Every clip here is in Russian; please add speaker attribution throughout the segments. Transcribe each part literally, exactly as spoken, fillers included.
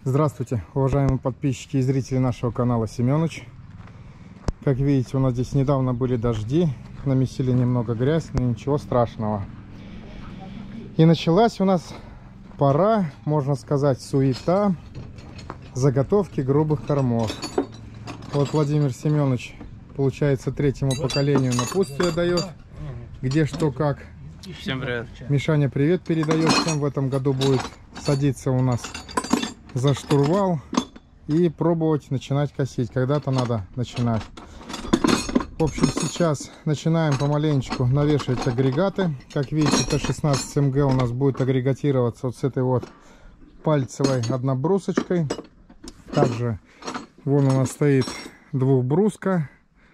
Speaker 1: Здравствуйте, уважаемые подписчики и зрители нашего канала Семёныч. Как видите, у нас здесь недавно были дожди, намесили немного грязь, но ничего страшного. И началась у нас пора, можно сказать, суета заготовки грубых кормов. Вот Владимир Семёныч, получается, третьему поколению напутствие дает, где что как.
Speaker 2: Всем привет.
Speaker 1: Мишаня привет передает всем. В этом году будет садиться у нас за штурвал и пробовать начинать косить. Когда-то надо начинать. В общем, сейчас начинаем помаленечку навешивать агрегаты. Как видите, Т шестнадцать М Г у нас будет агрегатироваться вот с этой вот пальцевой однобрусочкой. Также вон у нас стоит двухбруска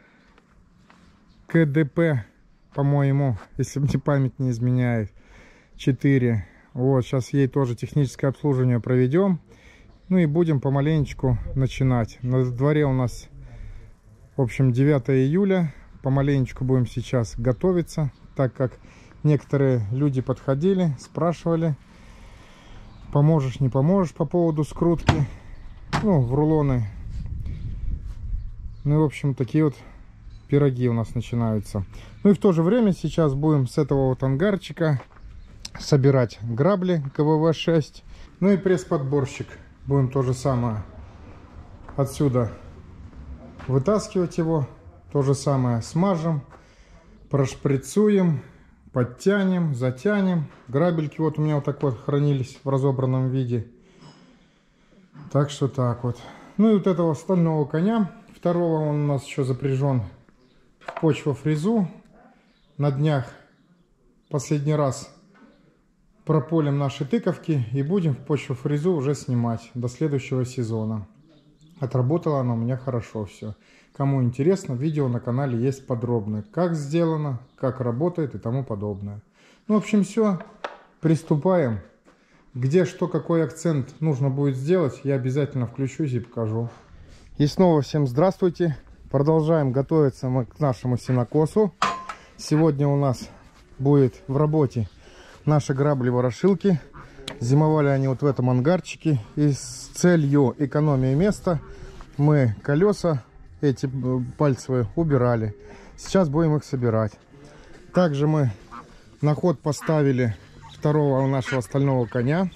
Speaker 1: К Д П, по-моему, если мне память не изменяет, четыре. Вот, сейчас ей тоже техническое обслуживание проведем. Ну и будем помаленечку начинать. На дворе у нас, в общем, девятое июля. Помаленечку будем сейчас готовиться, так как некоторые люди подходили, спрашивали, поможешь, не поможешь по поводу скрутки, ну, в рулоны. Ну и, в общем, такие вот пироги у нас начинаются. Ну и в то же время сейчас будем с этого вот ангарчика собирать грабли К В В шесть. Ну и пресс-подборщик. Будем то же самое отсюда вытаскивать его. То же самое смажем, прошприцуем, подтянем, затянем. Грабельки вот у меня вот так вот хранились в разобранном виде. Так что так вот. Ну и вот этого стального коня, второго, он у нас еще запряжен в почвофрезу. На днях последний раз прополим наши тыковки и будем в почвофрезу уже снимать до следующего сезона. Отработало оно у меня хорошо все. Кому интересно, видео на канале есть подробное. Как сделано, как работает и тому подобное. Ну, в общем, все. Приступаем. Где что, какой акцент нужно будет сделать, я обязательно включусь и покажу. И снова всем здравствуйте. Продолжаем готовиться мы к нашему сенокосу. Сегодня у нас будет в работе наши грабли-ворошилки. Зимовали они вот в этом ангарчике. И с целью экономии места мы колеса эти пальцевые убирали. Сейчас будем их собирать. Также мы на ход поставили второго нашего стального коня.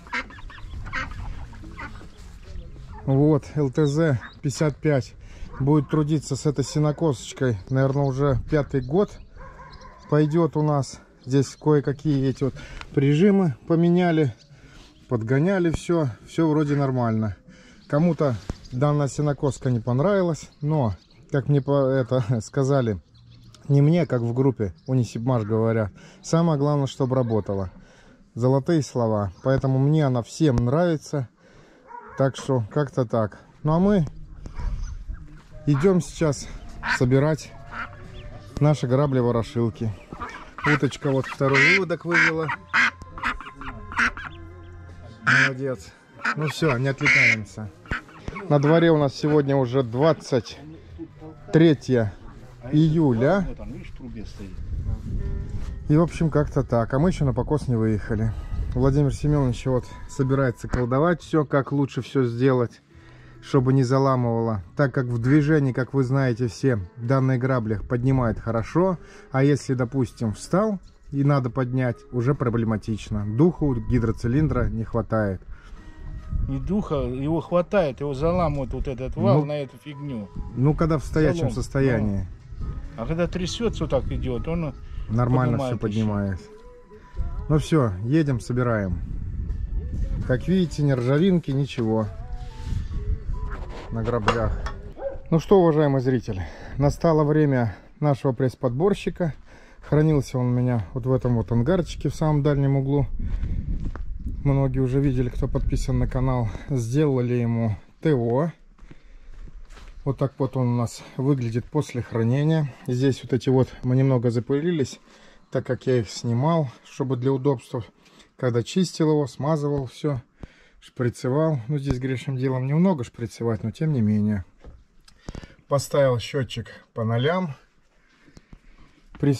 Speaker 1: Вот, Л Т З пятьдесят пять. Будет трудиться с этой сенокосочкой, наверное, уже пятый год пойдет у нас. Здесь кое-какие эти вот прижимы поменяли, подгоняли, все, все вроде нормально. Кому-то данная сенокоска не понравилась, но, как мне это сказали, не мне, как в группе Унисибмаш говорят, самое главное, чтобы работала. Золотые слова, поэтому мне она всем нравится, так что как-то так. Ну а мы идем сейчас собирать наши грабли-ворошилки. Уточка вот второй выводок вывела. Молодец. Ну все, не отвлекаемся. На дворе у нас сегодня уже двадцать третье июля. И в общем как-то так. А мы еще на покос не выехали. Владимир Семенович вот собирается колдовать все, как лучше все сделать, чтобы не заламывало. Так как в движении, как вы знаете все, данные грабли поднимает хорошо. А если, допустим, встал и надо поднять, уже проблематично. Духу гидроцилиндра не хватает.
Speaker 3: И духа его хватает, его заламывает вот этот вал
Speaker 1: ну,
Speaker 3: на эту фигню.
Speaker 1: Ну, когда в стоячем Залом. состоянии.
Speaker 3: Ну. А когда трясется вот так идет, он
Speaker 1: нормально все поднимает. Ну все, едем, собираем. Как видите, ни ржавинки, ничего на граблях. Ну что, уважаемые зрители, настало время нашего пресс-подборщика. Хранился он у меня вот в этом вот ангарчике в самом дальнем углу. Многие уже видели, кто подписан на канал. Сделали ему Т О. Вот так вот он у нас выглядит после хранения. Здесь вот эти вот мы немного запылились, так как я их снимал, чтобы для удобства, когда чистил его, смазывал все, шприцевал. Ну, здесь грешным делом немного шприцевать, но тем не менее. Поставил счетчик по нолям.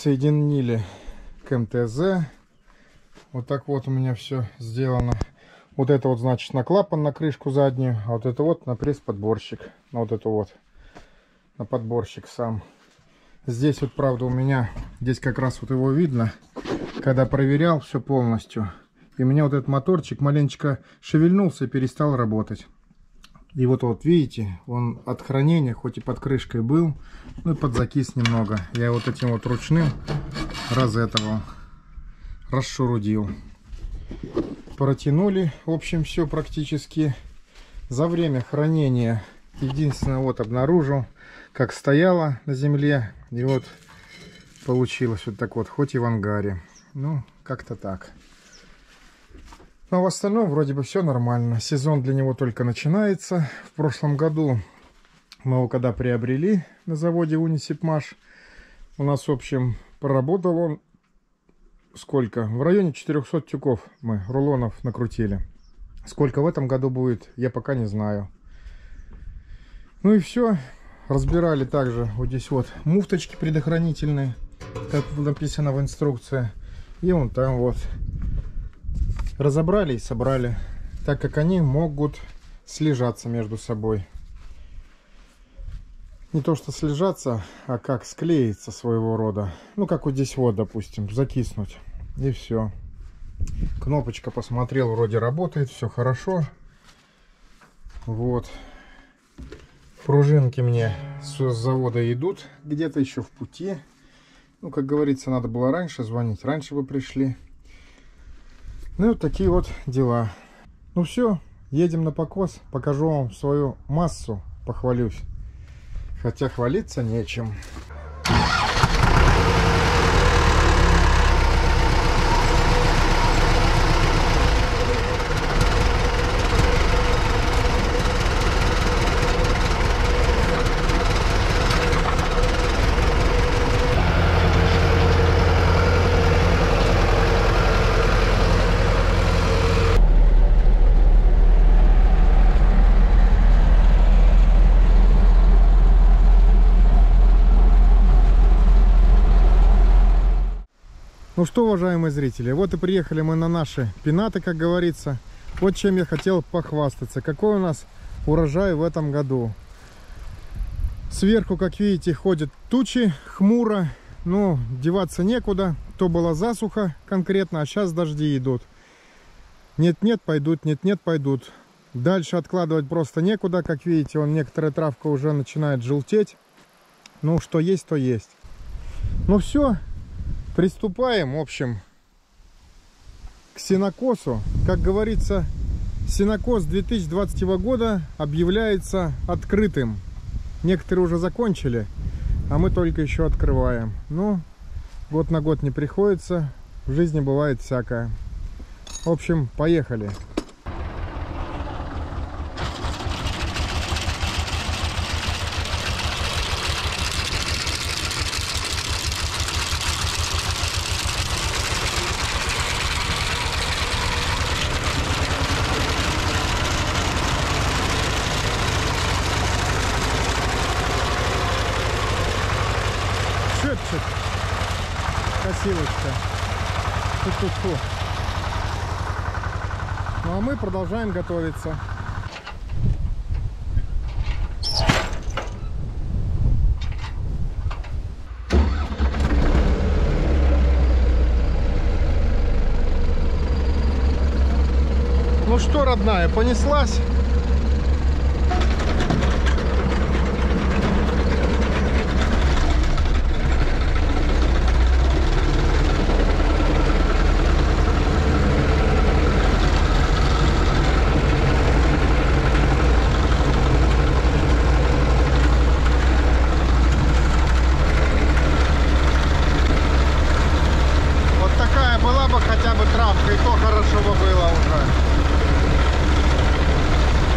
Speaker 1: Присоединили к М Т З. Вот так вот у меня все сделано. Вот это вот, значит, на клапан, на крышку заднюю, а вот это вот на пресс-подборщик. На вот это вот, на подборщик сам. Здесь вот, правда, у меня, здесь как раз вот его видно, когда проверял все полностью. И у меня вот этот моторчик маленечко шевельнулся и перестал работать. И вот, вот видите, он от хранения, хоть и под крышкой был, ну и подзакис немного. Я вот этим вот ручным розетовал, расшурудил. Протянули, в общем, все практически. За время хранения единственное вот обнаружил, как стояло на земле. И вот получилось вот так вот, хоть и в ангаре. Ну, как-то так. Но в остальном вроде бы все нормально. Сезон для него только начинается. В прошлом году мы его когда приобрели на заводе Унисипмаш, у нас, в общем, проработал он сколько? В районе четырёхсот тюков мы рулонов накрутили. Сколько в этом году будет, я пока не знаю. Ну и все. Разбирали также вот здесь вот муфточки предохранительные, как написано в инструкции. И вон там вот. Разобрали и собрали, так как они могут слежаться между собой. Не то что слежаться, а как склеиться своего рода. Ну, как вот здесь вот, допустим, закиснуть. И все. Кнопочка, посмотрел, вроде работает, все хорошо. Вот. Пружинки мне с завода идут, где-то еще в пути. Ну, как говорится, надо было раньше звонить, раньше бы пришли. Ну и вот такие вот дела. Ну все, едем на покос, покажу вам свою массу, похвалюсь. Хотя хвалиться нечем. Ну что, уважаемые зрители, вот и приехали мы на наши пенаты, как говорится. Вот чем я хотел похвастаться. Какой у нас урожай в этом году. Сверху, как видите, ходят тучи, хмуро. Ну, деваться некуда. То была засуха конкретно, а сейчас дожди идут. Нет-нет, пойдут, нет-нет, пойдут. Дальше откладывать просто некуда. Как видите, он, некоторая травка уже начинает желтеть. Ну, что есть, то есть. Ну все. Приступаем, в общем, к сенокосу. Как говорится, сенокос две тысячи двадцатого года объявляется открытым. Некоторые уже закончили, а мы только еще открываем. Ну, год на год не приходится, в жизни бывает всякое. В общем, поехали. Шепчет косилочка. Фу-фу-фу. Ну а мы продолжаем готовиться. Ну что, родная, понеслась? Хотя бы травка, и то хорошо бы было уже.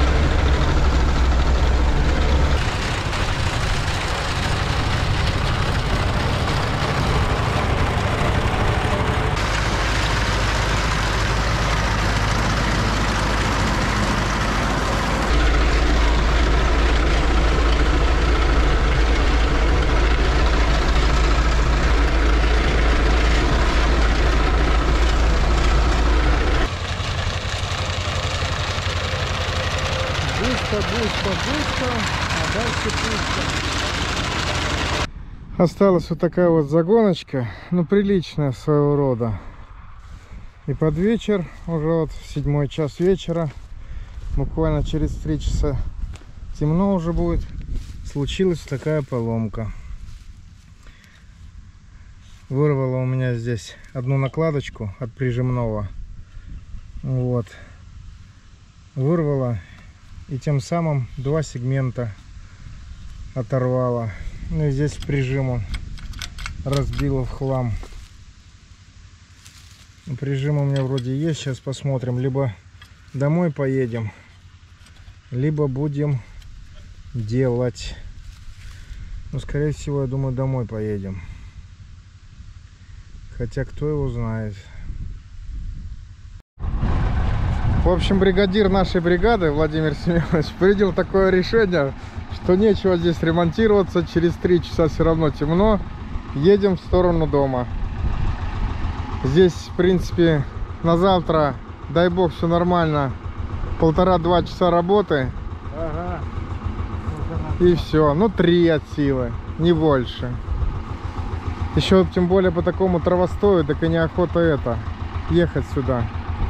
Speaker 1: густо, густо, густо, а дальше пусто. Осталась вот такая вот загоночка, ну приличная своего рода. И под вечер, уже вот в седьмой час вечера, буквально через три часа темно уже будет, случилась такая поломка. Вырвала у меня здесь одну накладочку от прижимного. Вот. Вырвала и тем самым два сегмента оторвала. Ну и здесь прижиму разбила в хлам. Прижим у меня вроде есть. Сейчас посмотрим. Либо домой поедем, либо будем делать. Ну, скорее всего, я думаю, домой поедем. Хотя кто его знает. В общем, бригадир нашей бригады Владимир Семенович принял такое решение, что нечего здесь ремонтироваться. Через три часа все равно темно. Едем в сторону дома. Здесь, в принципе, на завтра, дай бог, все нормально. Полтора-два часа работы.
Speaker 3: Ага.
Speaker 1: И все. Ну, три от силы, не больше. Еще, тем более, по такому травостою, так и неохота это, ехать сюда.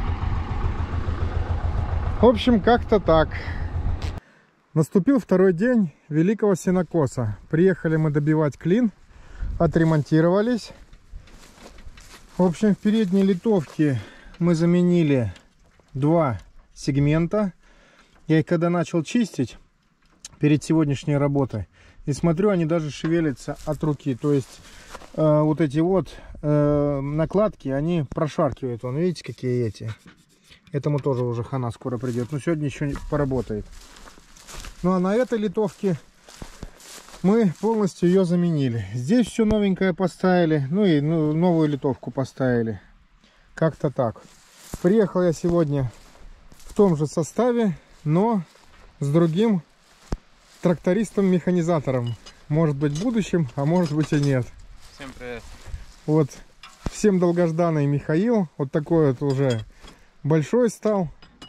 Speaker 1: В общем, как-то так. Наступил второй день великого сенокоса. Приехали мы добивать клин. Отремонтировались. В общем, в передней литовке мы заменили два сегмента. Я их когда начал чистить перед сегодняшней работой, и смотрю, они даже шевелятся от руки. То есть э, вот эти вот э, накладки, они прошаркивают. Вон, видите, какие эти. Этому тоже уже хана скоро придет. Но сегодня еще поработает. Ну а на этой литовке мы полностью ее заменили. Здесь все новенькое поставили. Ну и ну, новую литовку поставили. Как-то так. Приехал я сегодня в том же составе, но с другим трактористом-механизатором. Может быть, будущим, а может быть и нет.
Speaker 2: Всем привет.
Speaker 1: Вот всем долгожданный Михаил. Вот такой вот уже большой стал.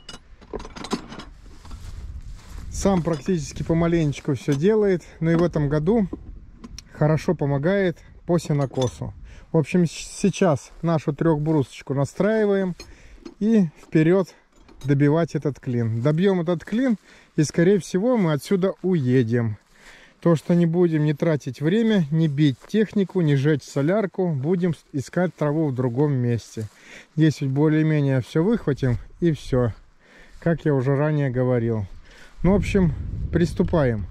Speaker 1: Сам практически помаленечку все делает. Но и в этом году хорошо помогает по сенокосу. В общем, сейчас нашу трехбрусочку настраиваем. И вперед добивать этот клин. Добьем этот клин, и скорее всего мы отсюда уедем. То, что не будем не тратить время, не бить технику, не жечь солярку. Будем искать траву в другом месте. Здесь ведь более-менее все выхватим, и все. Как я уже ранее говорил. Ну, в общем, приступаем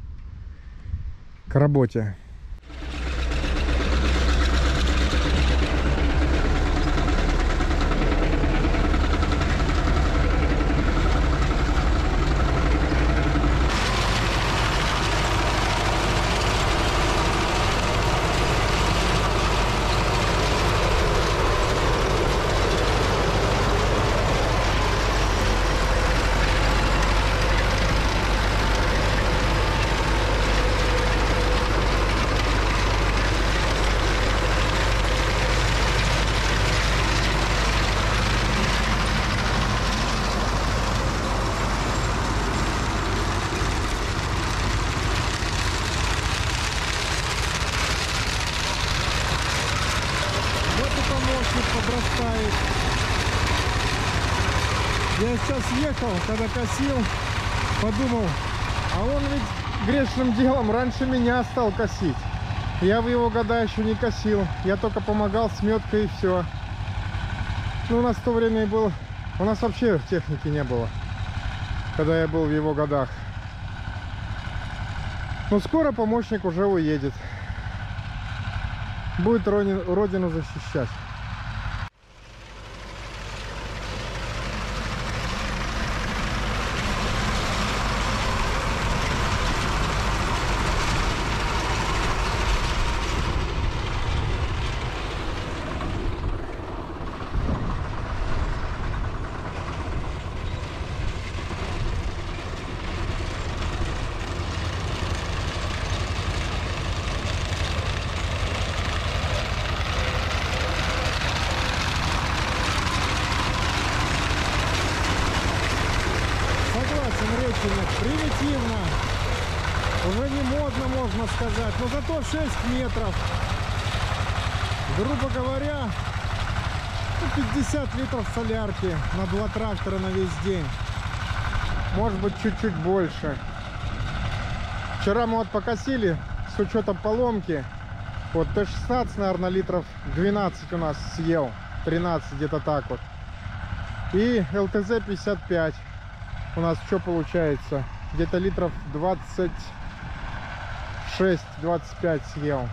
Speaker 1: к работе. Подрастает. Я сейчас ехал, когда косил, подумал, а он ведь грешным делом раньше меня стал косить. Я в его года еще не косил, я только помогал с меткой и все. Ну, у нас в то время и был, у нас вообще техники не было, когда я был в его годах. Но скоро помощник уже уедет, будет родину защищать. Максим Реченев. Примитивно. Уже не модно, можно сказать. Но зато шесть метров. Грубо говоря, пятьдесят литров солярки на два трактора на весь день. Может быть, чуть-чуть больше. Вчера мы вот покосили, с учетом поломки, вот Т шестнадцать, наверное, литров двенадцать у нас съел, тринадцать где-то так вот. И Л Т З пятьдесят пять у нас что получается? Где-то литров двадцать шесть — двадцать пять съел.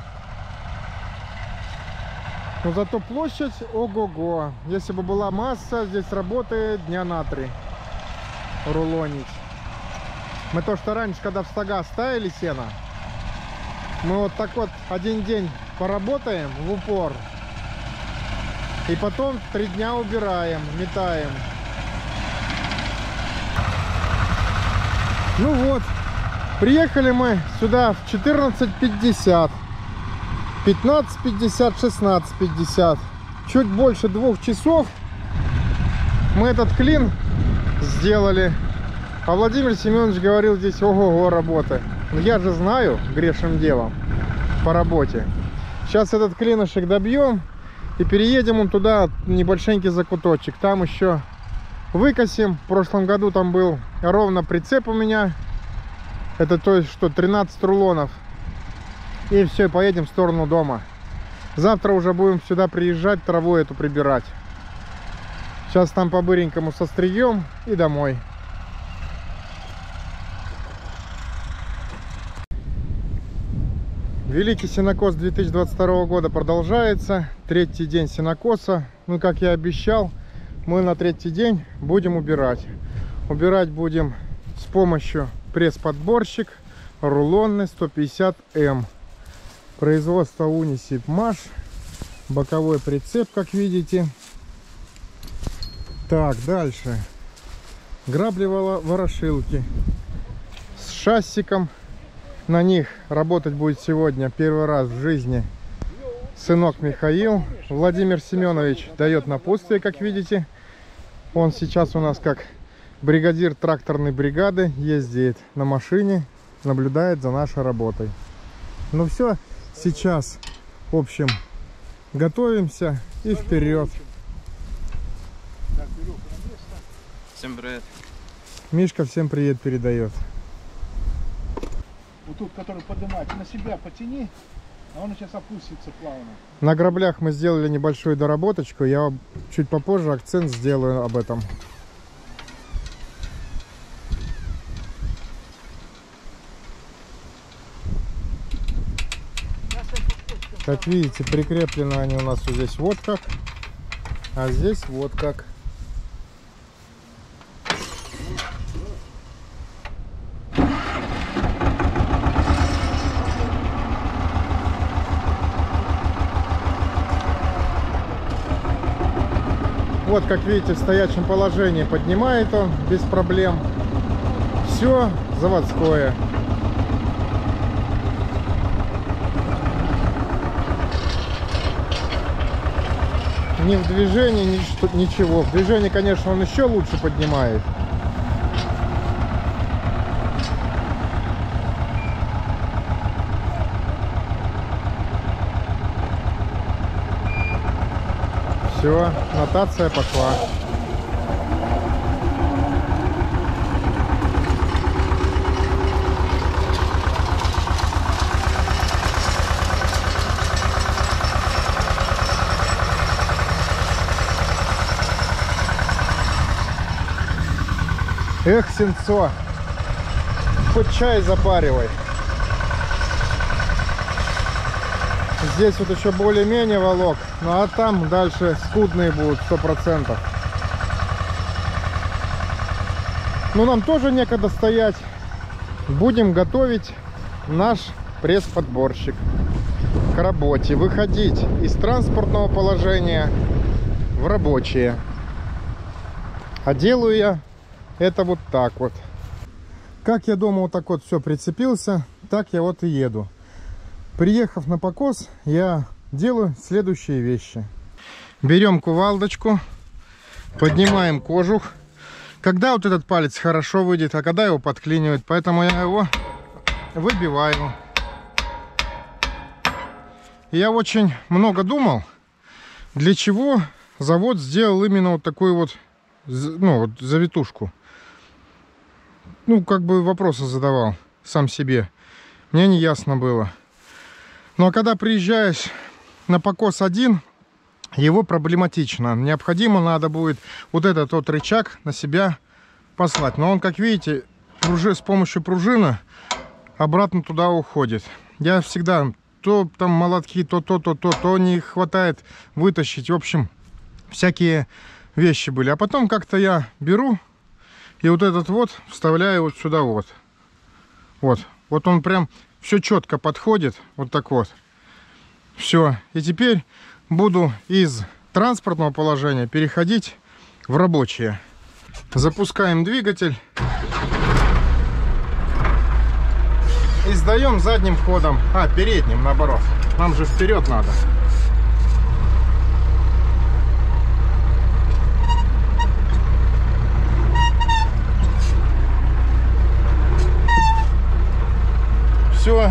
Speaker 1: Но зато площадь ого-го. Если бы была масса, здесь работает дня на три рулонить. Мы то, что раньше, когда в стога ставили сено, мы вот так вот один день поработаем в упор, и потом три дня убираем, метаем. Ну вот, приехали мы сюда в четырнадцать пятьдесят. пятнадцать пятьдесят, шестнадцать пятьдесят. Чуть больше двух часов мы этот клин сделали. А Владимир Семенович говорил, здесь ого-го работы. Но я же знаю грешным делом по работе. Сейчас этот клинышек добьем и переедем он туда, небольшенький закуточек. Там еще выкосим. В прошлом году там был ровно прицеп у меня. Это то есть что, тринадцать рулонов. И все, поедем в сторону дома. Завтра уже будем сюда приезжать, траву эту прибирать. Сейчас там по-быренькому сострием и домой. Великий сенокос две тысячи двадцать второго года продолжается. Третий день сенокоса. Ну, как я обещал, мы на третий день будем убирать. Убирать будем с помощью пресс-подборщик рулонный сто пятьдесят М. Производство Унисип-Маш. Боковой прицеп, как видите. Так, дальше. Грабли-ворошилки с шассиком. На них работать будет сегодня первый раз в жизни сынок Михаил. Владимир Семенович дает напутствие, как видите. Он сейчас у нас как бригадир тракторной бригады ездит на машине, наблюдает за нашей работой. Ну все, сейчас, в общем, готовимся и вперед.
Speaker 2: Всем привет.
Speaker 1: Мишка всем привет передает.
Speaker 3: Вот тут, который поднимает, на себя потяни, а он сейчас опустится плавно.
Speaker 1: На граблях мы сделали небольшую доработочку. Я чуть попозже акцент сделаю об этом. Как видите, прикреплены они у нас вот здесь вот как, а здесь вот как. Вот, как видите, в стоячем положении поднимает он без проблем. Все заводское. Ни в движении, ни, ничего. В движении, конечно, он еще лучше поднимает. Все, нотация пошла. Эх, сенцо, хоть чай запаривай. Здесь вот еще более-менее волок, ну а там дальше скудные будут сто процентов. Ну нам тоже некогда стоять. Будем готовить наш пресс-подборщик к работе, выходить из транспортного положения в рабочее. А делаю я это вот так вот. Как я дома вот так вот все прицепился, так я вот и еду. Приехав на покос, я делаю следующие вещи. Берем кувалдочку, поднимаем кожух. когда вот этот палец хорошо выйдет, а когда его подклинивает. Поэтому я его выбиваю. И я очень много думал, для чего завод сделал именно вот такую вот, ну, вот завитушку. Ну, как бы вопросы задавал сам себе. Мне не ясно было. Но когда приезжаешь на покос один, его проблематично. Необходимо надо будет вот этот вот рычаг на себя послать. Но он, как видите, пружи, с помощью пружины обратно туда уходит. Я всегда то там молотки, то то, то, то, то не хватает вытащить. В общем, всякие вещи были. А потом как-то я беру и вот этот вот вставляю вот сюда вот. Вот. Вот он прям все четко подходит. Вот так вот. Все. И теперь буду из транспортного положения переходить в рабочее. Запускаем двигатель. И сдаем задним ходом. А, передним, наоборот. Нам же вперед надо. Все.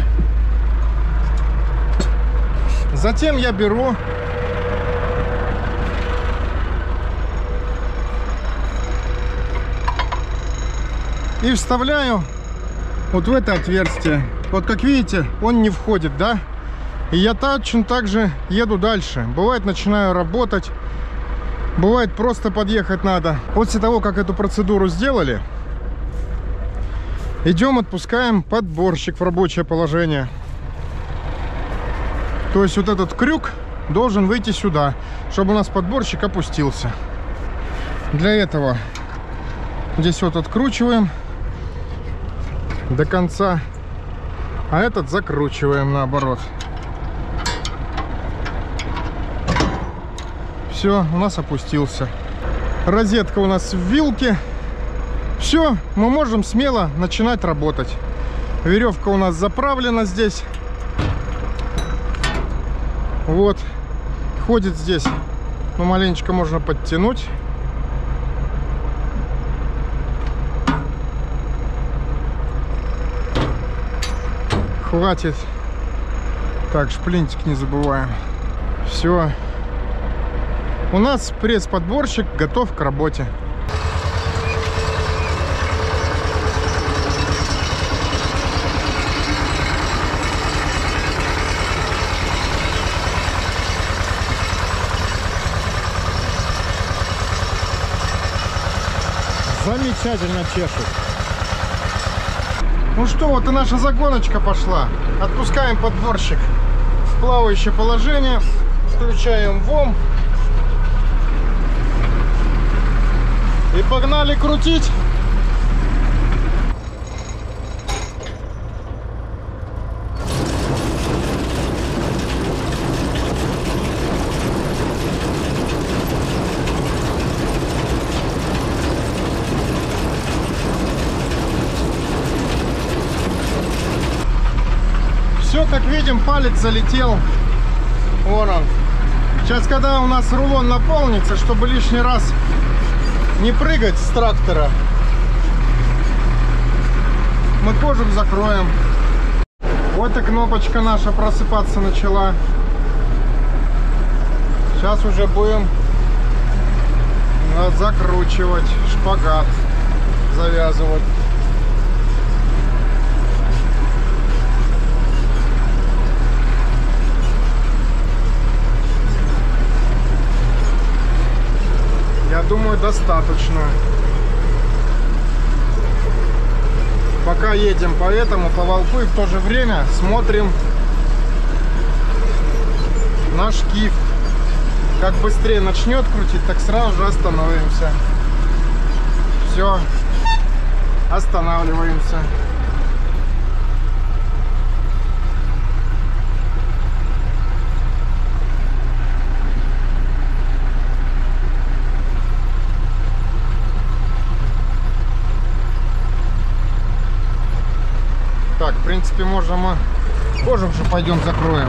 Speaker 1: Затем я беру и вставляю вот в это отверстие. Вот как видите, он не входит, да? И я точно так же еду дальше. Бывает, начинаю работать. Бывает, просто подъехать надо. После того, как эту процедуру сделали, идем, отпускаем подборщик в рабочее положение. То есть вот этот крюк должен выйти сюда, чтобы у нас подборщик опустился. Для этого здесь вот откручиваем до конца, а этот закручиваем наоборот. Все, у нас опустился. Розетка у нас в вилке. Все, мы можем смело начинать работать. Веревка у нас заправлена здесь. Вот. Ходит здесь. Ну, маленечко можно подтянуть. Хватит. Так, шплинтик не забываем. Все. У нас пресс-подборщик готов к работе. Замечательно чешет. Ну что, вот и наша загоночка пошла. Отпускаем подборщик в плавающее положение. Включаем ВОМ. И погнали крутить. Все, как видим, палец залетел. Вон он. Сейчас, когда у нас рулон наполнится, чтобы лишний раз не прыгать с трактора, мы кожух закроем. Вот и кнопочка наша просыпаться начала. Сейчас уже будем закручивать, шпагат завязывать. Я думаю, достаточно. Пока едем по этому, по волку, и в то же время смотрим наш киф. Как быстрее начнет крутить, так сразу же остановимся. Все, останавливаемся. Так, в принципе, можно мы кожух же пойдем закроем.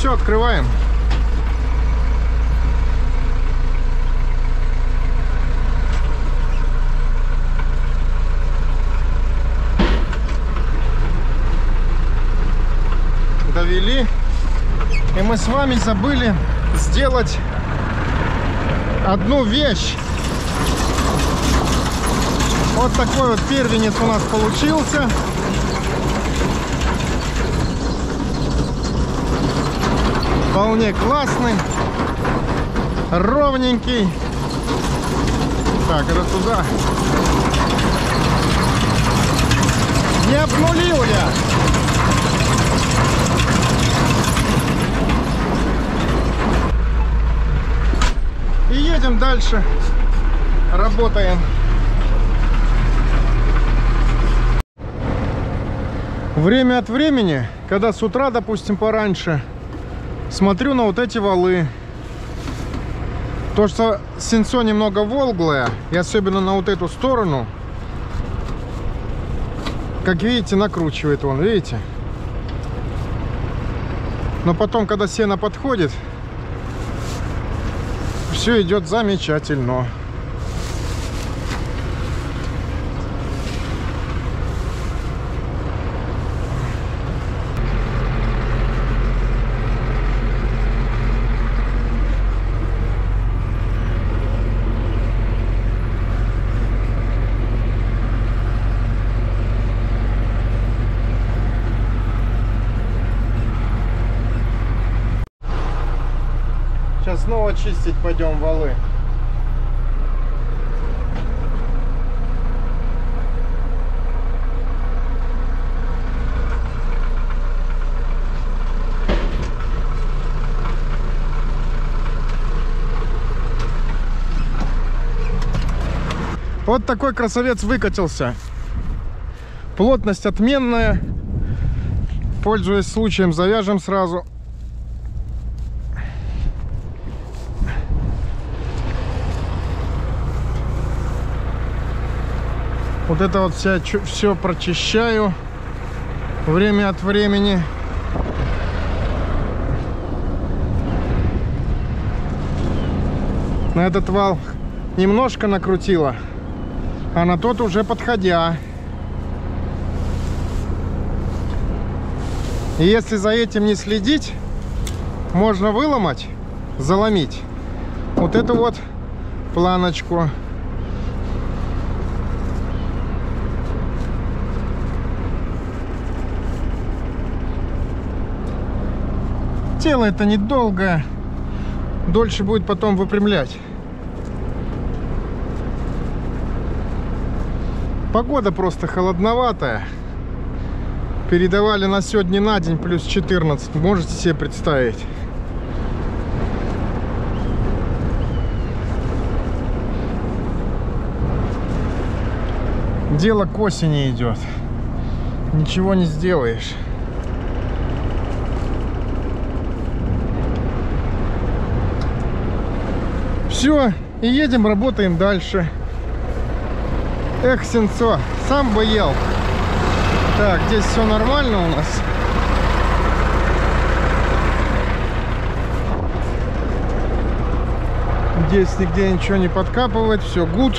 Speaker 1: все, открываем. Довели. И мы с вами забыли сделать одну вещь. Вот такой вот первенец у нас получился. Вполне классный, ровненький. Так, это туда. Не обнулил я. И едем дальше. Работаем. Время от времени, когда с утра, допустим, пораньше, смотрю на вот эти валы. То, что сенцо немного волглое, и особенно на вот эту сторону, как видите, накручивает он, видите? Но потом, когда сено подходит, все идет замечательно. Сейчас снова чистить пойдем валы. Вот такой красавец выкатился. Плотность отменная. Пользуясь случаем, завяжем сразу. Вот это вот вся, все прочищаю время от времени. На этот вал немножко накрутила, а на тот уже подходя. И если за этим не следить, можно выломать, заломить вот эту вот планочку. Тело это недолго, дольше будет потом выпрямлять. Погода просто холодноватая. Передавали на сегодня на день плюс четырнадцать, можете себе представить. Дело к осени идет, ничего не сделаешь. Все, и едем, работаем дальше. Эх, сенцо, сам бы ел. Так, здесь все нормально у нас. Здесь нигде ничего не подкапывает, все гуд.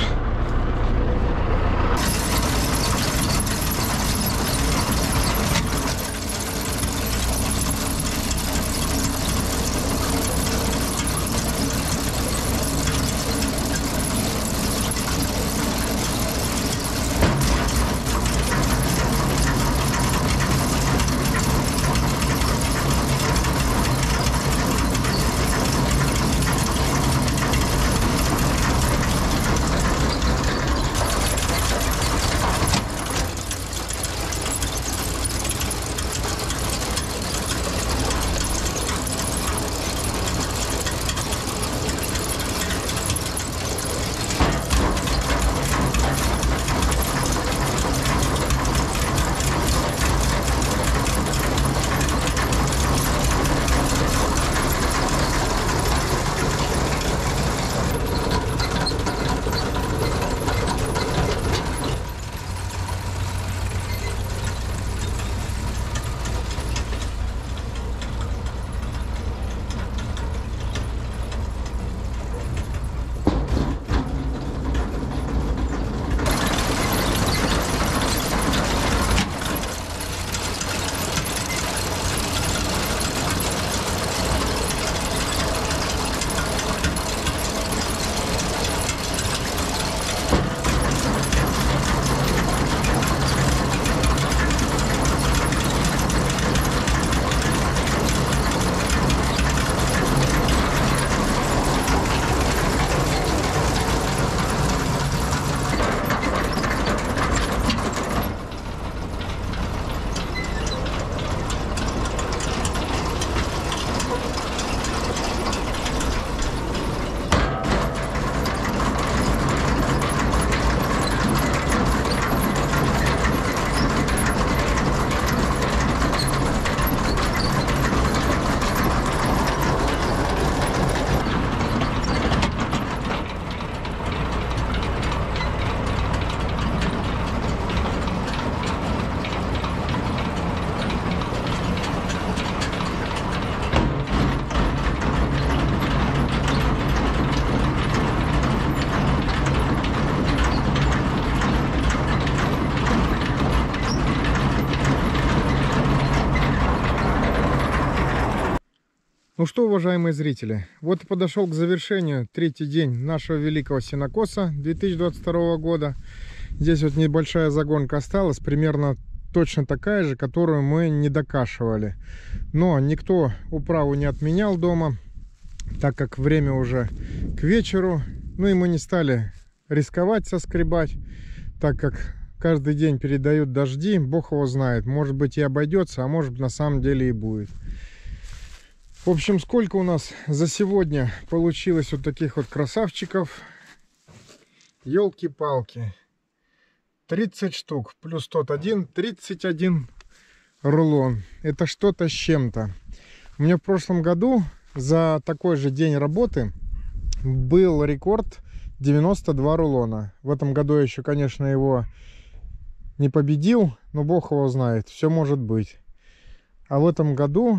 Speaker 1: Ну что, уважаемые зрители, вот и подошел к завершению третий день нашего великого сенокоса две тысячи двадцать второго года. Здесь вот небольшая загонка осталась, примерно точно такая же, которую мы не докашивали. Но никто управу не отменял дома, так как время уже к вечеру. Ну и мы не стали рисковать соскребать, так как каждый день передают дожди, бог его знает. Может быть и обойдется, а может на самом деле и будет. В общем, сколько у нас за сегодня получилось вот таких вот красавчиков. Ёлки-палки. тридцать штук. Плюс тот один. тридцать один рулон. Это что-то с чем-то. У меня в прошлом году за такой же день работы был рекорд девяносто два рулона. В этом году я еще, конечно, его не победил. Но бог его знает. Все может быть. А в этом году...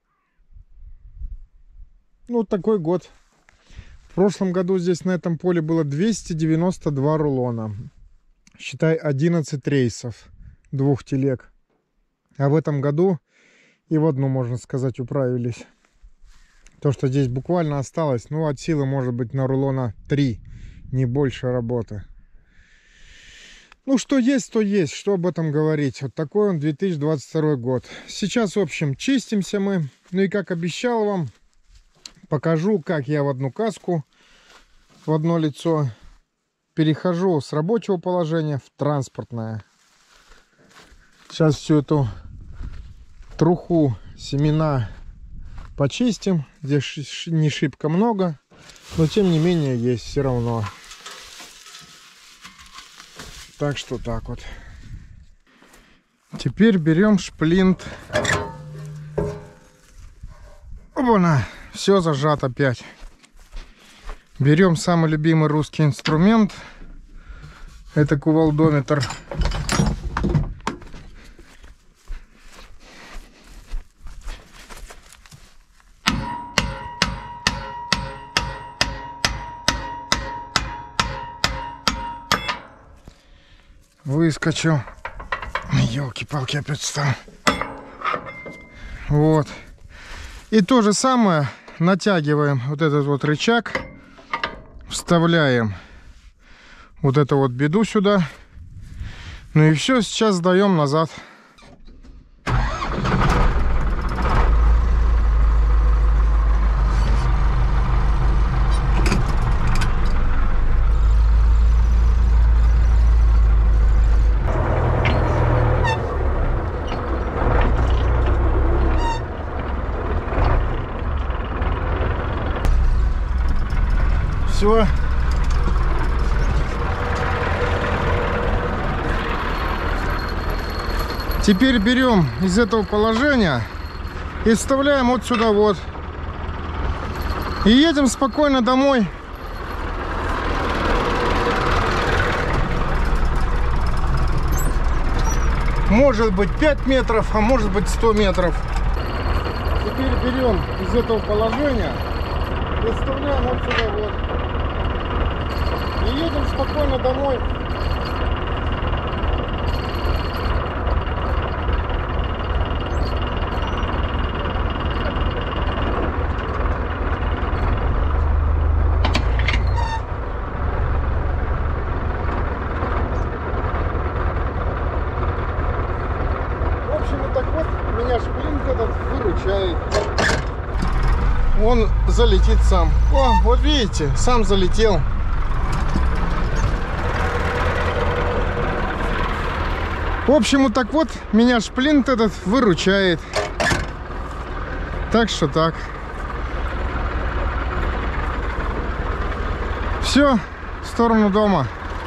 Speaker 1: Ну, такой год. В прошлом году здесь на этом поле было двести девяносто два рулона. Считай, одиннадцать рейсов двух телег. А в этом году и в одну, можно сказать, управились. То, что здесь буквально осталось, ну, от силы, может быть, на рулона три, не больше работы. Ну, что есть, то есть. Что об этом говорить? Вот такой он две тысячи двадцать второй год. Сейчас, в общем, чистимся мы. Ну и как обещал вам, покажу, как я в одну каску, в одно лицо перехожу с рабочего положения в транспортное. Сейчас всю эту труху, семена почистим. Здесь не шибко много, но тем не менее есть все равно. Так что так вот. Теперь берем шплинт. Опа-на! Все зажат опять. Берем самый любимый русский инструмент. Это кувалдометр. Выскочил. Ёлки-палки, опять встал. Вот. И то же самое. Натягиваем вот этот вот рычаг, вставляем вот эту вот беду сюда. Ну и все, сейчас сдаем назад. Все. Теперь берем из этого положения и вставляем вот сюда вот. И едем спокойно домой. Может быть пять метров, а может быть сто метров. Теперь берем из этого положения и вставляем вот сюда вот. И едем спокойно домой. В общем, вот так вот меня шплинт этот выручает. Он залетит сам. О, вот видите, сам залетел. В общем, вот так вот меня шплинт этот выручает. Так что так. Все, в сторону дома.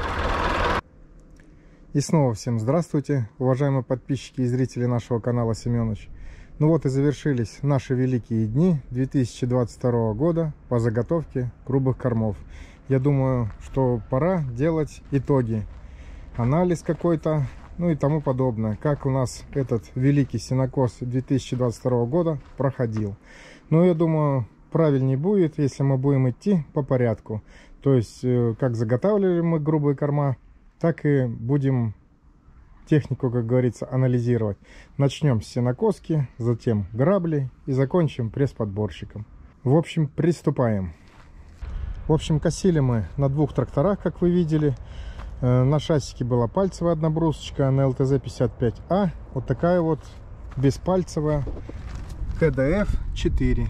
Speaker 1: И снова всем здравствуйте, уважаемые подписчики и зрители нашего канала Семёныч. Ну вот и завершились наши великие дни две тысячи двадцать второго года по заготовке грубых кормов. Я думаю, что пора делать итоги, анализ какой-то, ну и тому подобное, как у нас этот великий сенокос две тысячи двадцать второго года проходил. Но я думаю, правильнее будет, если мы будем идти по порядку. То есть, как заготавливали мы грубые корма, так и будем технику, как говорится, анализировать. Начнем с сенокоски, затем грабли и закончим пресс-подборщиком. В общем, приступаем. В общем, косили мы на двух тракторах, как вы видели. На шассике была пальцевая однобрусочка, на эл тэ зэ пятьдесят пять а вот такая вот беспальцевая ка дэ эф четыре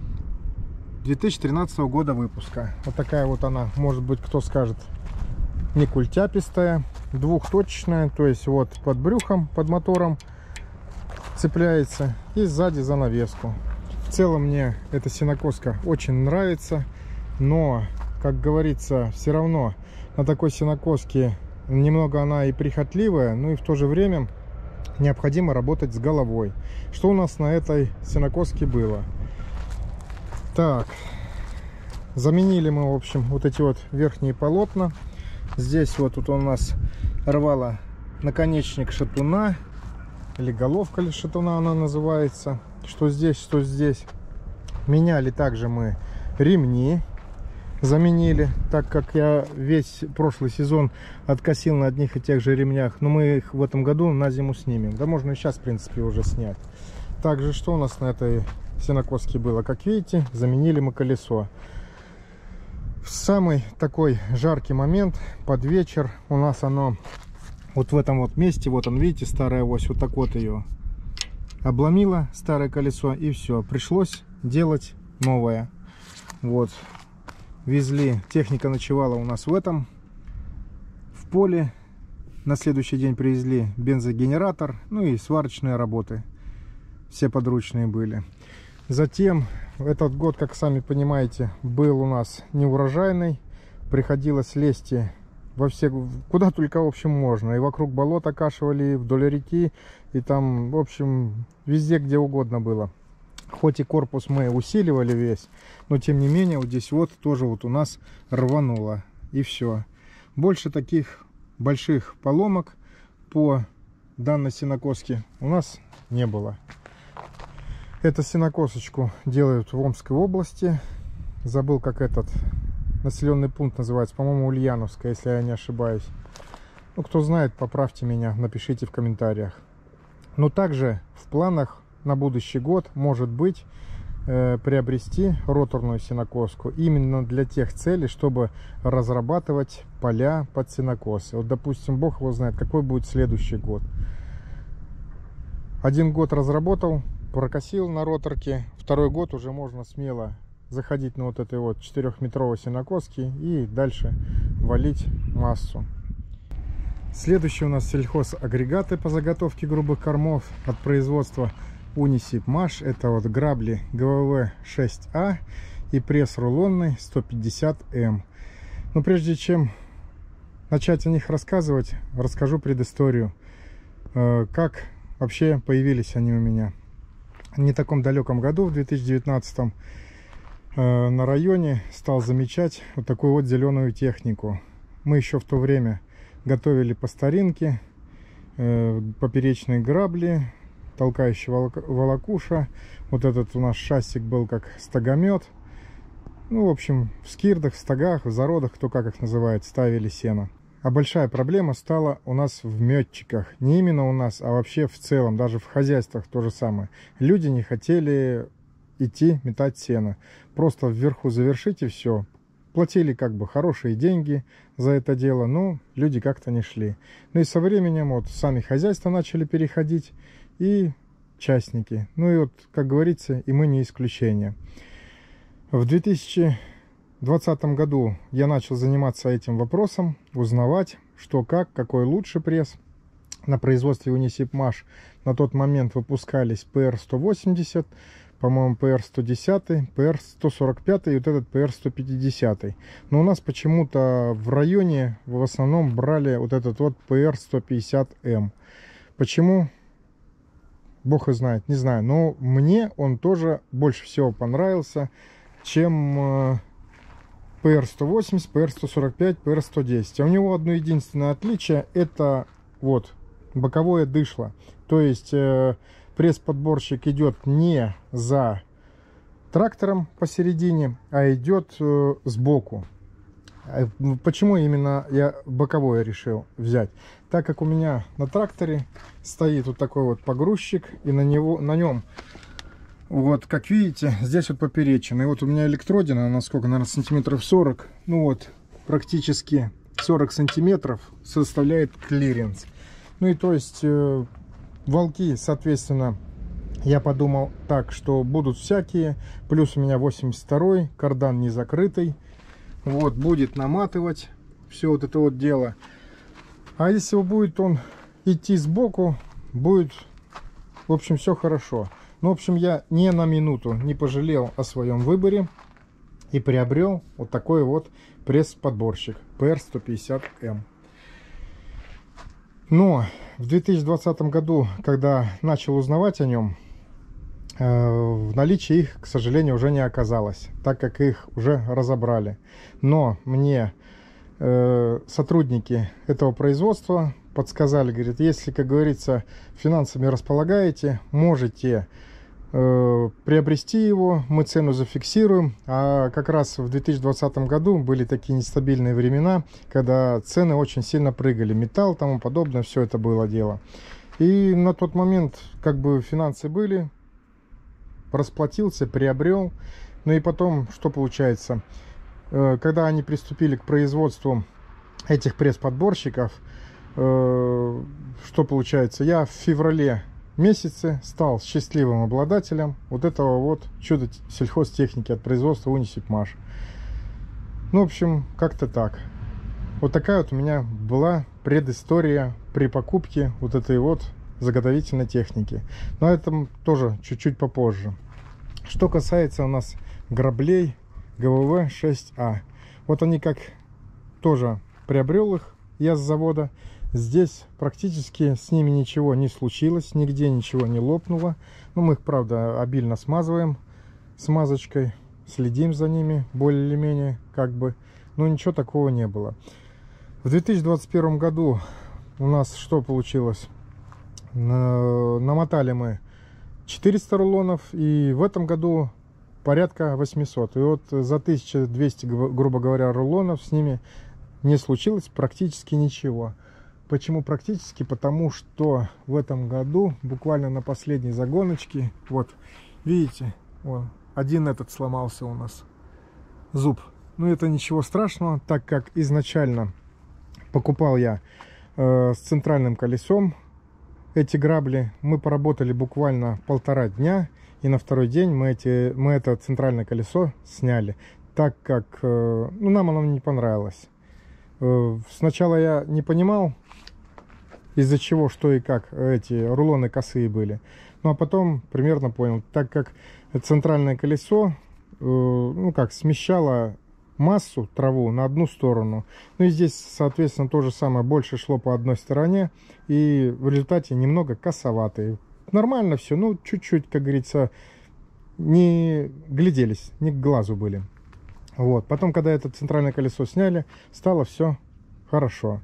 Speaker 1: две тысячи тринадцатого года выпуска. Вот такая вот она, может быть, кто скажет, не культяпистая, двухточечная, то есть вот под брюхом, под мотором цепляется и сзади за навеску. В целом мне эта сенокоска очень нравится, но, как говорится, все равно на такой сенокоске немного она и прихотливая, но и в то же время необходимо работать с головой. Что у нас на этой сенокоске было? Так, заменили мы, в общем, вот эти вот верхние полотна. Здесь вот тут у нас рвала наконечник шатуна, или головка ли шатуна она называется. Что здесь, что здесь. Меняли также мы ремни. Заменили, так как я весь прошлый сезон откосил на одних и тех же ремнях, но мы их в этом году на зиму снимем. Да можно и сейчас, в принципе, уже снять. Также, что у нас на этой сенокоске было? Как видите, заменили мы колесо. В самый такой жаркий момент, под вечер, у нас оно вот в этом вот месте, вот он, видите, старая ось, вот так вот ее обломила, старое колесо, и все, пришлось делать новое. Вот. Везли, техника ночевала у нас в этом, в поле. На следующий день привезли бензогенератор, ну и сварочные работы. Все подручные были. Затем, этот год, как сами понимаете, был у нас неурожайный. Приходилось лезть во все, куда только, в общем, можно. И вокруг болот окашивали, и вдоль реки, и там, в общем, везде, где угодно было. Хоть и корпус мы усиливали весь, но тем не менее вот здесь вот тоже вот у нас рвануло. И все. Больше таких больших поломок по данной сенокоске у нас не было. Эту сенокосочку делают в Омской области. Забыл, как этот населенный пункт называется. По-моему, Ульяновская, если я не ошибаюсь. Ну, кто знает, поправьте меня, напишите в комментариях. Но также в планах на будущий год может быть э, приобрести роторную сенокоску именно для тех целей, чтобы разрабатывать поля под сенокосы. Вот, допустим, бог его знает, какой будет следующий год. Один год разработал, прокосил на роторке, второй год уже можно смело заходить на вот этой вот четырехметровой сенокоске и дальше валить массу. Следующие у нас сельхозагрегаты по заготовке грубых кормов от производства Унисип Маш. Это вот грабли гэ вэ вэ шесть а и пресс рулонный сто пятьдесят эм. Но прежде чем начать о них рассказывать, расскажу предысторию, как вообще появились они у меня. В не таком далеком году, в две тысячи девятнадцатом, на районе стал замечать вот такую вот зеленую технику. Мы еще в то время готовили по старинке поперечные грабли, толкающий волокуша. Вот этот у нас шассик был как стогомет. Ну, в общем, в скирдах, в стогах, в зародах, кто как их называет, ставили сено. А большая проблема стала у нас в метчиках. Не именно у нас, а вообще в целом, даже в хозяйствах то же самое. Люди не хотели идти метать сено. Просто вверху завершить и все. Платили как бы хорошие деньги за это дело, но люди как-то не шли. Ну и со временем вот сами хозяйства начали переходить, и частники. Ну и вот, как говорится, и мы не исключение. В две тысячи двадцатом году я начал заниматься этим вопросом, узнавать, что как, какой лучше пресс. На производстве Унисип Маш на тот момент выпускались пэ эр сто восемьдесят, по-моему, пэ эр сто десять, пэ эр сто сорок пять и вот этот пэ эр сто пятьдесят. Но у нас почему-то в районе в основном брали вот этот вот пэ эр сто пятьдесят эм. Почему? Бог и знает, не знаю. Но мне он тоже больше всего понравился, чем пэ эр сто восемьдесят, пэ эр сто сорок пять, пэ эр сто десять. А у него одно единственное отличие — это вот боковое дышло. То есть э, пресс-подборщик идет не за трактором посередине, а идет э, сбоку. Почему именно я боковое решил взять? Так как у меня на тракторе стоит вот такой вот погрузчик, и на него, на нем, вот, как видите, здесь вот поперечина. И вот у меня электродина, она сколько, наверное, сантиметров сорок, ну вот, практически сорок сантиметров составляет клиренс. Ну и то есть э, волки, соответственно, я подумал так, что будут всякие. Плюс у меня восемьдесят второй, кардан не закрытый. Вот, будет наматывать все вот это вот дело. А если будет он идти сбоку, будет, в общем, все хорошо. Ну, в общем, я ни на минуту не пожалел о своем выборе и приобрел вот такой вот пресс-подборщик пэ эр сто пятьдесят эм. Но в две тысячи двадцатом году, когда начал узнавать о нем, в наличии их, к сожалению, уже не оказалось, так как их уже разобрали. Но мне э, сотрудники этого производства подсказали, говорят, если, как говорится, финансами располагаете, можете э, приобрести его, мы цену зафиксируем. А как раз в две тысячи двадцатом году были такие нестабильные времена, когда цены очень сильно прыгали, металл, тому подобное, все это было дело. И на тот момент, как бы, финансы были, расплатился, приобрел. Ну и потом, что получается, когда они приступили к производству этих пресс-подборщиков, что получается, я в феврале месяце стал счастливым обладателем вот этого вот чудо сельхозтехники от производства Унисипмаш. Ну, в общем, как-то так. Вот такая вот у меня была предыстория при покупке вот этой вот заготовительной техники. Но это тоже чуть-чуть попозже. Что касается у нас граблей гэ вэ вэ шесть а. Вот они, как тоже приобрел их я с завода. Здесь практически с ними ничего не случилось, нигде ничего не лопнуло. Ну, мы их, правда, обильно смазываем смазочкой, следим за ними более или менее, как бы. Но ничего такого не было. В две тысячи двадцать первом году у нас что получилось? Намотали мы четыреста рулонов, и в этом году порядка восьмисот. И вот за тысячу двести, грубо говоря, рулонов с ними не случилось практически ничего. Почему практически? Потому что в этом году, буквально на последней загоночке, вот, видите, вот, один этот сломался у нас, зуб. Но это ничего страшного, так как изначально покупал я э, с центральным колесом эти грабли. Мы поработали буквально полтора дня, и на второй день мы, эти, мы это центральное колесо сняли, так как э, ну, нам оно не понравилось. Э, сначала я не понимал, из-за чего, что и как эти рулоны косые были. Ну а потом примерно понял, так как центральное колесо э, ну как смещало массу, траву на одну сторону. Ну и здесь, соответственно, то же самое, больше шло по одной стороне, и в результате немного косоватые. Нормально все, ну чуть-чуть, как говорится, не гляделись, не к глазу были. Вот. Потом, когда это центральное колесо сняли, стало все хорошо.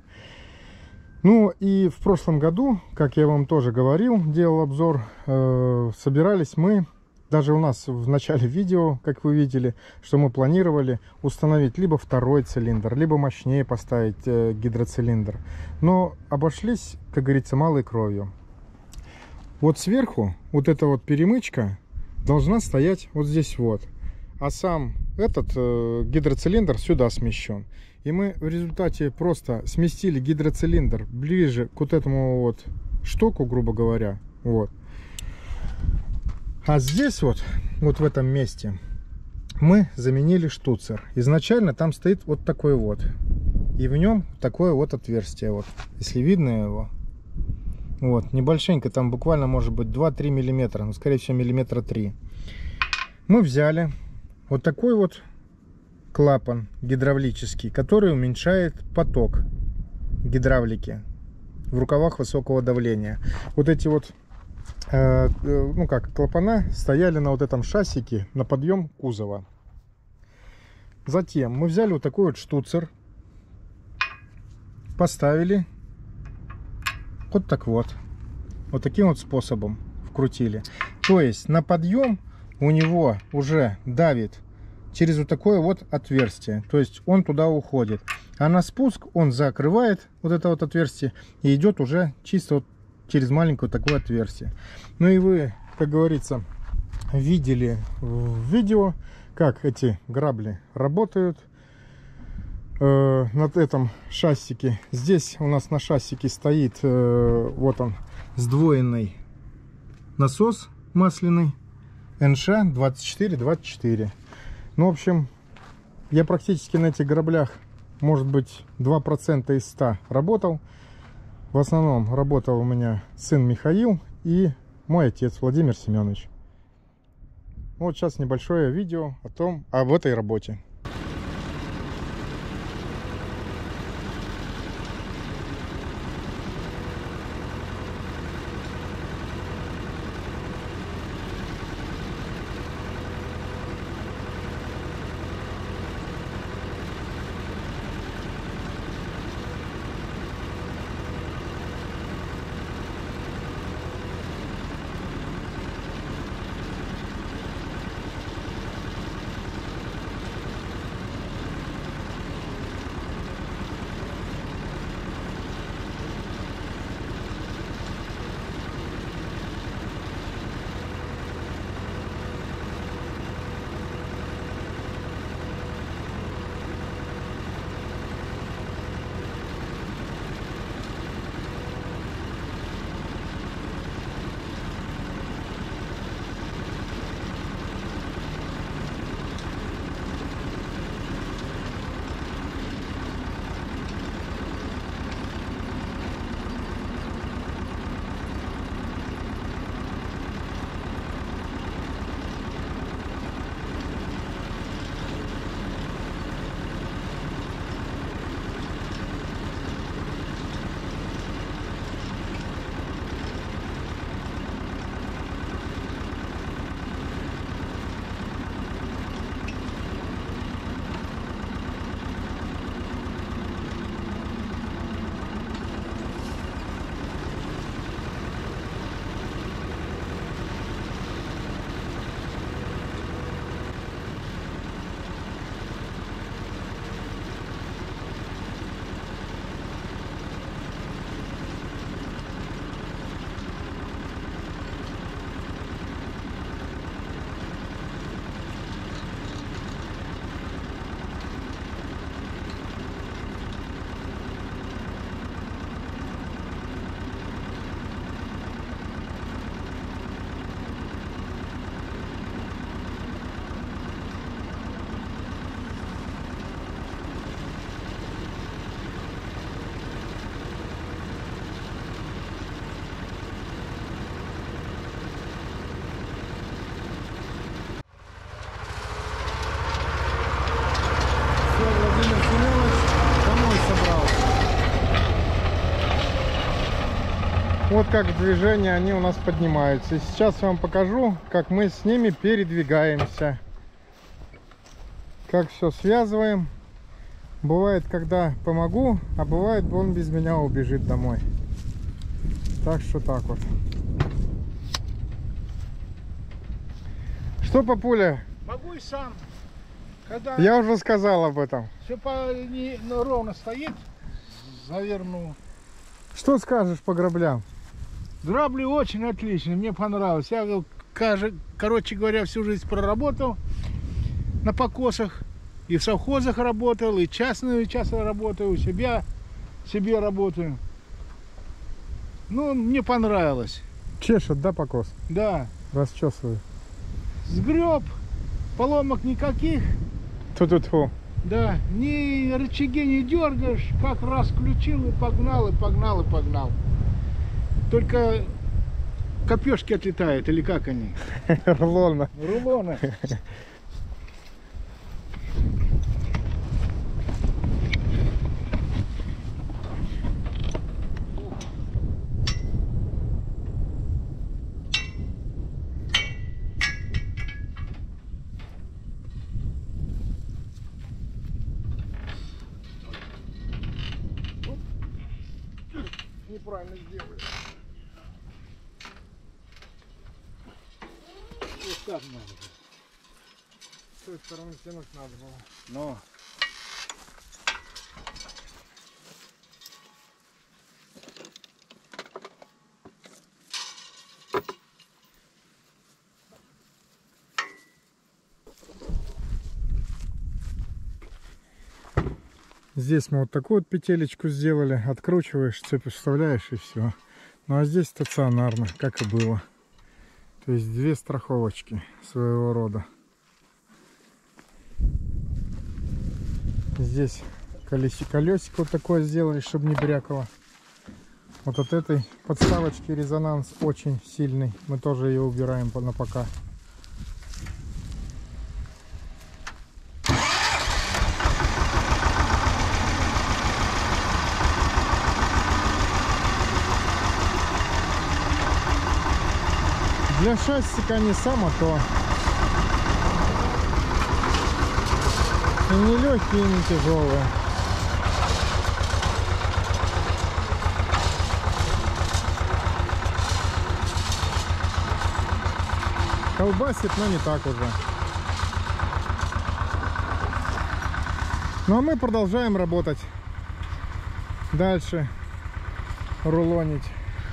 Speaker 1: Ну и в прошлом году, как я вам тоже говорил, делал обзор, э, собирались мы, даже у нас в начале видео, как вы видели, что мы планировали установить либо второй цилиндр, либо мощнее поставить э, гидроцилиндр. Но обошлись, как говорится, малой кровью. Вот сверху вот эта вот перемычка должна стоять вот здесь вот. А сам этот э, гидроцилиндр сюда смещен. И мы в результате просто сместили гидроцилиндр ближе к вот этому вот штоку, грубо говоря. Вот. А здесь вот, вот в этом месте мы заменили штуцер. Изначально там стоит вот такой вот. И в нем такое вот отверстие. Вот, если видно его. Вот, небольшенько, там буквально может быть два-три миллиметра. Ну, скорее всего, миллиметра три. Мы взяли вот такой вот клапан гидравлический, который уменьшает поток гидравлики в рукавах высокого давления. Вот эти вот э, ну как клапана стояли на вот этом шассике на подъем кузова. Затем мы взяли вот такой вот штуцер, поставили вот так вот, вот таким вот способом вкрутили. То есть на подъем у него уже давит через вот такое вот отверстие. То есть он туда уходит. А на спуск он закрывает вот это вот отверстие и идет уже чисто вот через маленькое такое отверстие. Ну и вы, как говорится, видели в видео, как эти грабли работают э, на этом шассике. Здесь у нас на шассике стоит э, вот он, сдвоенный насос масляный эн ша двадцать четыре двадцать четыре. Ну, в общем, я практически на этих граблях, может быть, два процента из ста работал. В основном работал у меня сын Михаил и мой отец Владимир Семенович. Вот сейчас небольшое видео о том, об этой работе. Вот как в движении они у нас поднимаются. И сейчас я вам покажу, как мы с ними передвигаемся. Как все связываем. Бывает, когда помогу, а бывает, он без меня убежит домой. Так что так вот. Что, папуля?
Speaker 3: Могу и сам. Когда
Speaker 1: Я уже сказал об этом.
Speaker 3: все по, не, ну, ровно стоит, заверну.
Speaker 1: Что скажешь по граблям?
Speaker 3: Грабли очень отличные, мне понравилось. Я, короче говоря, всю жизнь проработал на покосах. И в совхозах работал, и частную часто работаю, у себя себе работаю. Ну, мне понравилось.
Speaker 1: Чешет, да, покос?
Speaker 3: Да.
Speaker 1: Расчесываю.
Speaker 3: Сгреб, поломок никаких.
Speaker 1: Ту-ту-ту.
Speaker 3: Да, ни рычаги не дергаешь, как раз включил и погнал, и погнал, и погнал. Только копешки отлетают, или как они?
Speaker 1: Рулоны.
Speaker 3: Рулоны. Неправильно сделали. Вот так надо.
Speaker 1: с той стороны тянуть надо было.
Speaker 3: Но
Speaker 1: здесь мы вот такую вот петелечку сделали, откручиваешь, цепь вставляешь и все. Ну а здесь стационарно, как и было. То есть две страховочки своего рода. Здесь колесик, колесико вот такое сделали, чтобы не брякало. Вот от этой подставочки резонанс очень сильный. Мы тоже ее убираем на пока. Для шассика не само то. И не легкие, и не тяжелые. Колбасит, но не так уже. Ну а мы продолжаем работать. Дальше рулонить.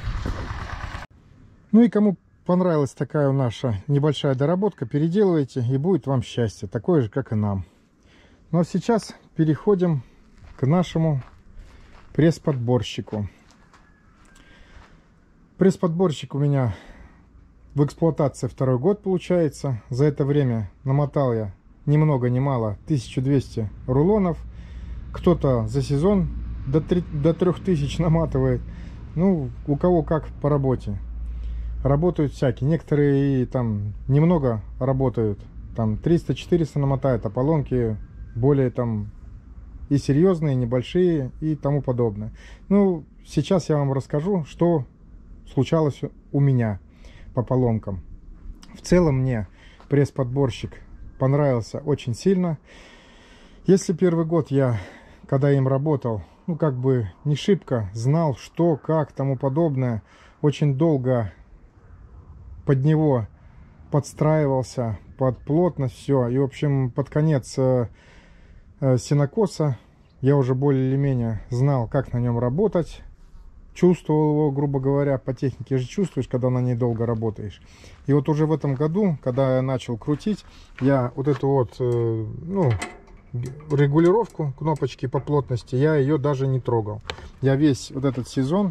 Speaker 1: Ну и кому понравилась такая наша небольшая доработка, переделывайте, и будет вам счастье, такое же, как и нам. Ну а сейчас переходим к нашему пресс-подборщику. Пресс-подборщик у меня в эксплуатации второй год получается. За это время намотал я ни много ни мало тысячу двести рулонов. Кто-то за сезон до трёх тысяч наматывает. Ну, у кого как по работе. Работают всякие. Некоторые и там немного работают. Там триста-четыреста намотают, а поломки более там и серьезные, и небольшие, и тому подобное. Ну, сейчас я вам расскажу, что случалось у меня по поломкам. В целом мне пресс-подборщик понравился очень сильно. Если первый год я, когда им работал, ну как бы не шибко знал, что, как, тому подобное, очень долго под него подстраивался, под плотность, все. И, в общем, под конец э, э, сенокоса я уже более или менее знал, как на нем работать. Чувствовал его, грубо говоря, по технике же чувствуешь, когда на ней долго работаешь. И вот уже в этом году, когда я начал крутить, я вот эту вот, э, ну, регулировку кнопочки по плотности, я ее даже не трогал. Я весь вот этот сезон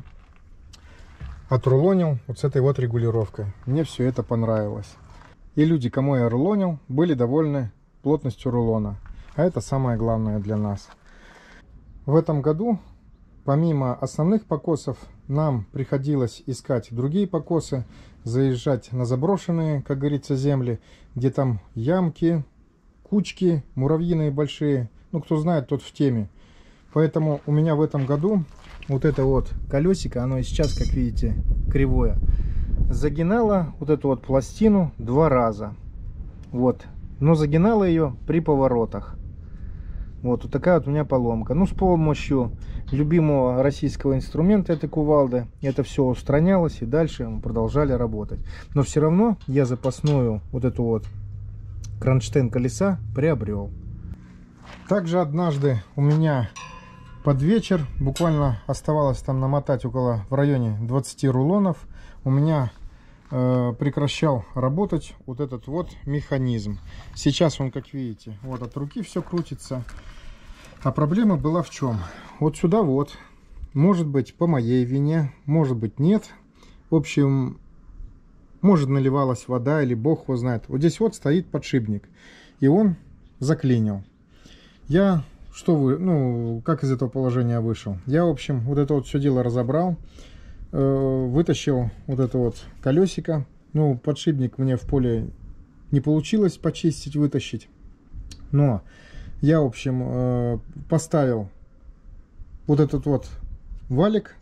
Speaker 1: отрулонил вот с этой вот регулировкой. Мне все это понравилось. И люди, кому я рулонил, были довольны плотностью рулона. А это самое главное для нас. В этом году, помимо основных покосов, нам приходилось искать другие покосы, заезжать на заброшенные, как говорится, земли, где там ямки, кучки, муравьиные большие. Ну, кто знает, тот в теме. Поэтому у меня в этом году вот это вот колесико, оно и сейчас, как видите, кривое, загинало вот эту вот пластину два раза. Вот. Но загинало ее при поворотах. Вот, вот такая вот у меня поломка. Ну, с помощью любимого российского инструмента, этой кувалды, это все устранялось, и дальше мы продолжали работать. Но все равно я запасную вот эту вот кронштейн колеса приобрел. Также однажды у меня под вечер, буквально оставалось там намотать около в районе двадцати рулонов, у меня э, прекращал работать вот этот вот механизм. Сейчас он, как видите, вот от руки все крутится. А проблема была в чем? Вот сюда вот, может быть по моей вине, может быть нет. В общем, может наливалась вода или бог его знает. Вот здесь вот стоит подшипник, и он заклинил. Я... Что вы, ну, как из этого положения вышел? Я, в общем, вот это вот все дело разобрал, э, вытащил вот это вот колесико. Ну, подшипник мне в поле не получилось почистить, вытащить. Но я, в общем, э, поставил вот этот вот валик,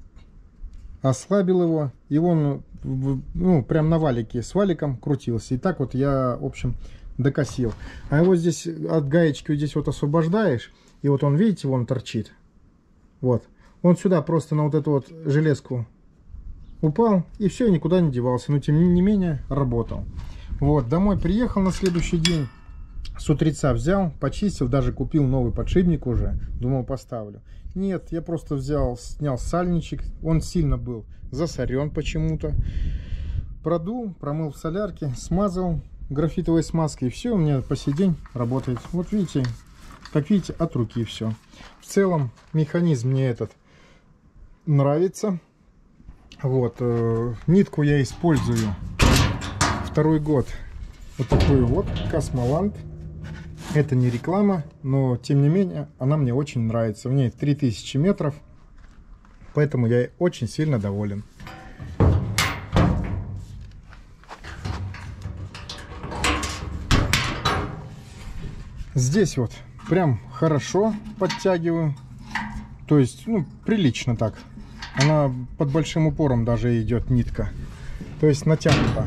Speaker 1: ослабил его, и он, ну, прям на валике с валиком крутился. И так вот я, в общем, докосил. А его здесь от гаечки вот здесь вот освобождаешь, и вот он, видите, вон торчит. Вот. Он сюда просто на вот эту вот железку упал, и все, и никуда не девался. Но тем не менее работал. Вот. Домой приехал на следующий день. С утреца взял, почистил, даже купил новый подшипник уже. Думал, поставлю. Нет, я просто взял, снял сальничек. Он сильно был засорен почему-то. Продул, промыл в солярке, смазал графитовой смазкой. И все, у меня по сей день работает. Вот видите, как видите, от руки все. В целом, механизм мне этот нравится. Вот, э, нитку я использую второй год. Вот такой вот Космоланд. Это не реклама, но тем не менее она мне очень нравится. В ней три тысячи метров, поэтому я очень сильно доволен. Здесь вот прям хорошо подтягиваю, то есть ну, прилично так. Она под большим упором даже идет нитка, то есть натянута.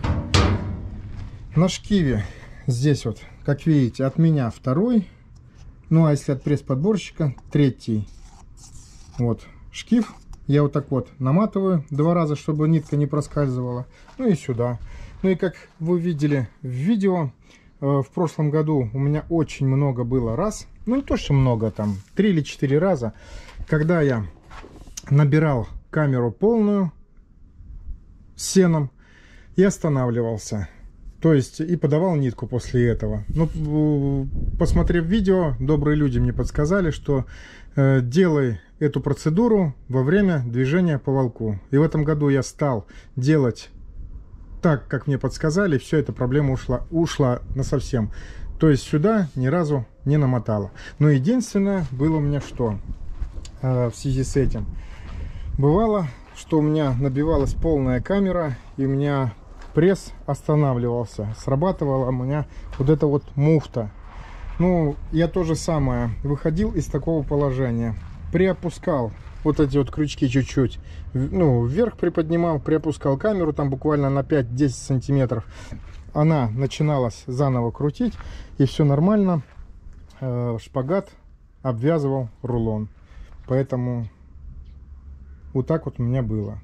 Speaker 1: На шкиве здесь вот, как видите, от меня второй, ну а если от пресс-подборщика, третий. Вот шкив я вот так вот наматываю два раза, чтобы нитка не проскальзывала. Ну и сюда. Ну и как вы видели в видео, в прошлом году у меня очень много было раз, ну не то что много, там три или четыре раза, когда я набирал камеру полную сеном и останавливался. То есть и подавал нитку после этого. Ну, посмотрев видео, добрые люди мне подсказали, что э, делай эту процедуру во время движения по валку. И в этом году я стал делать так, как мне подсказали, все, эта проблема ушла, ушла насовсем. То есть сюда ни разу не намотала. Но единственное было у меня что э, в связи с этим. Бывало, что у меня набивалась полная камера, и у меня пресс останавливался, срабатывала у меня вот эта вот муфта. Ну, я то же самое выходил из такого положения, приопускал вот эти вот крючки чуть-чуть, ну, вверх приподнимал, приопускал камеру там буквально на пять-десять сантиметров. Она начиналась заново крутить, и все нормально. Э, шпагат обвязывал рулон. Поэтому вот так вот у меня было.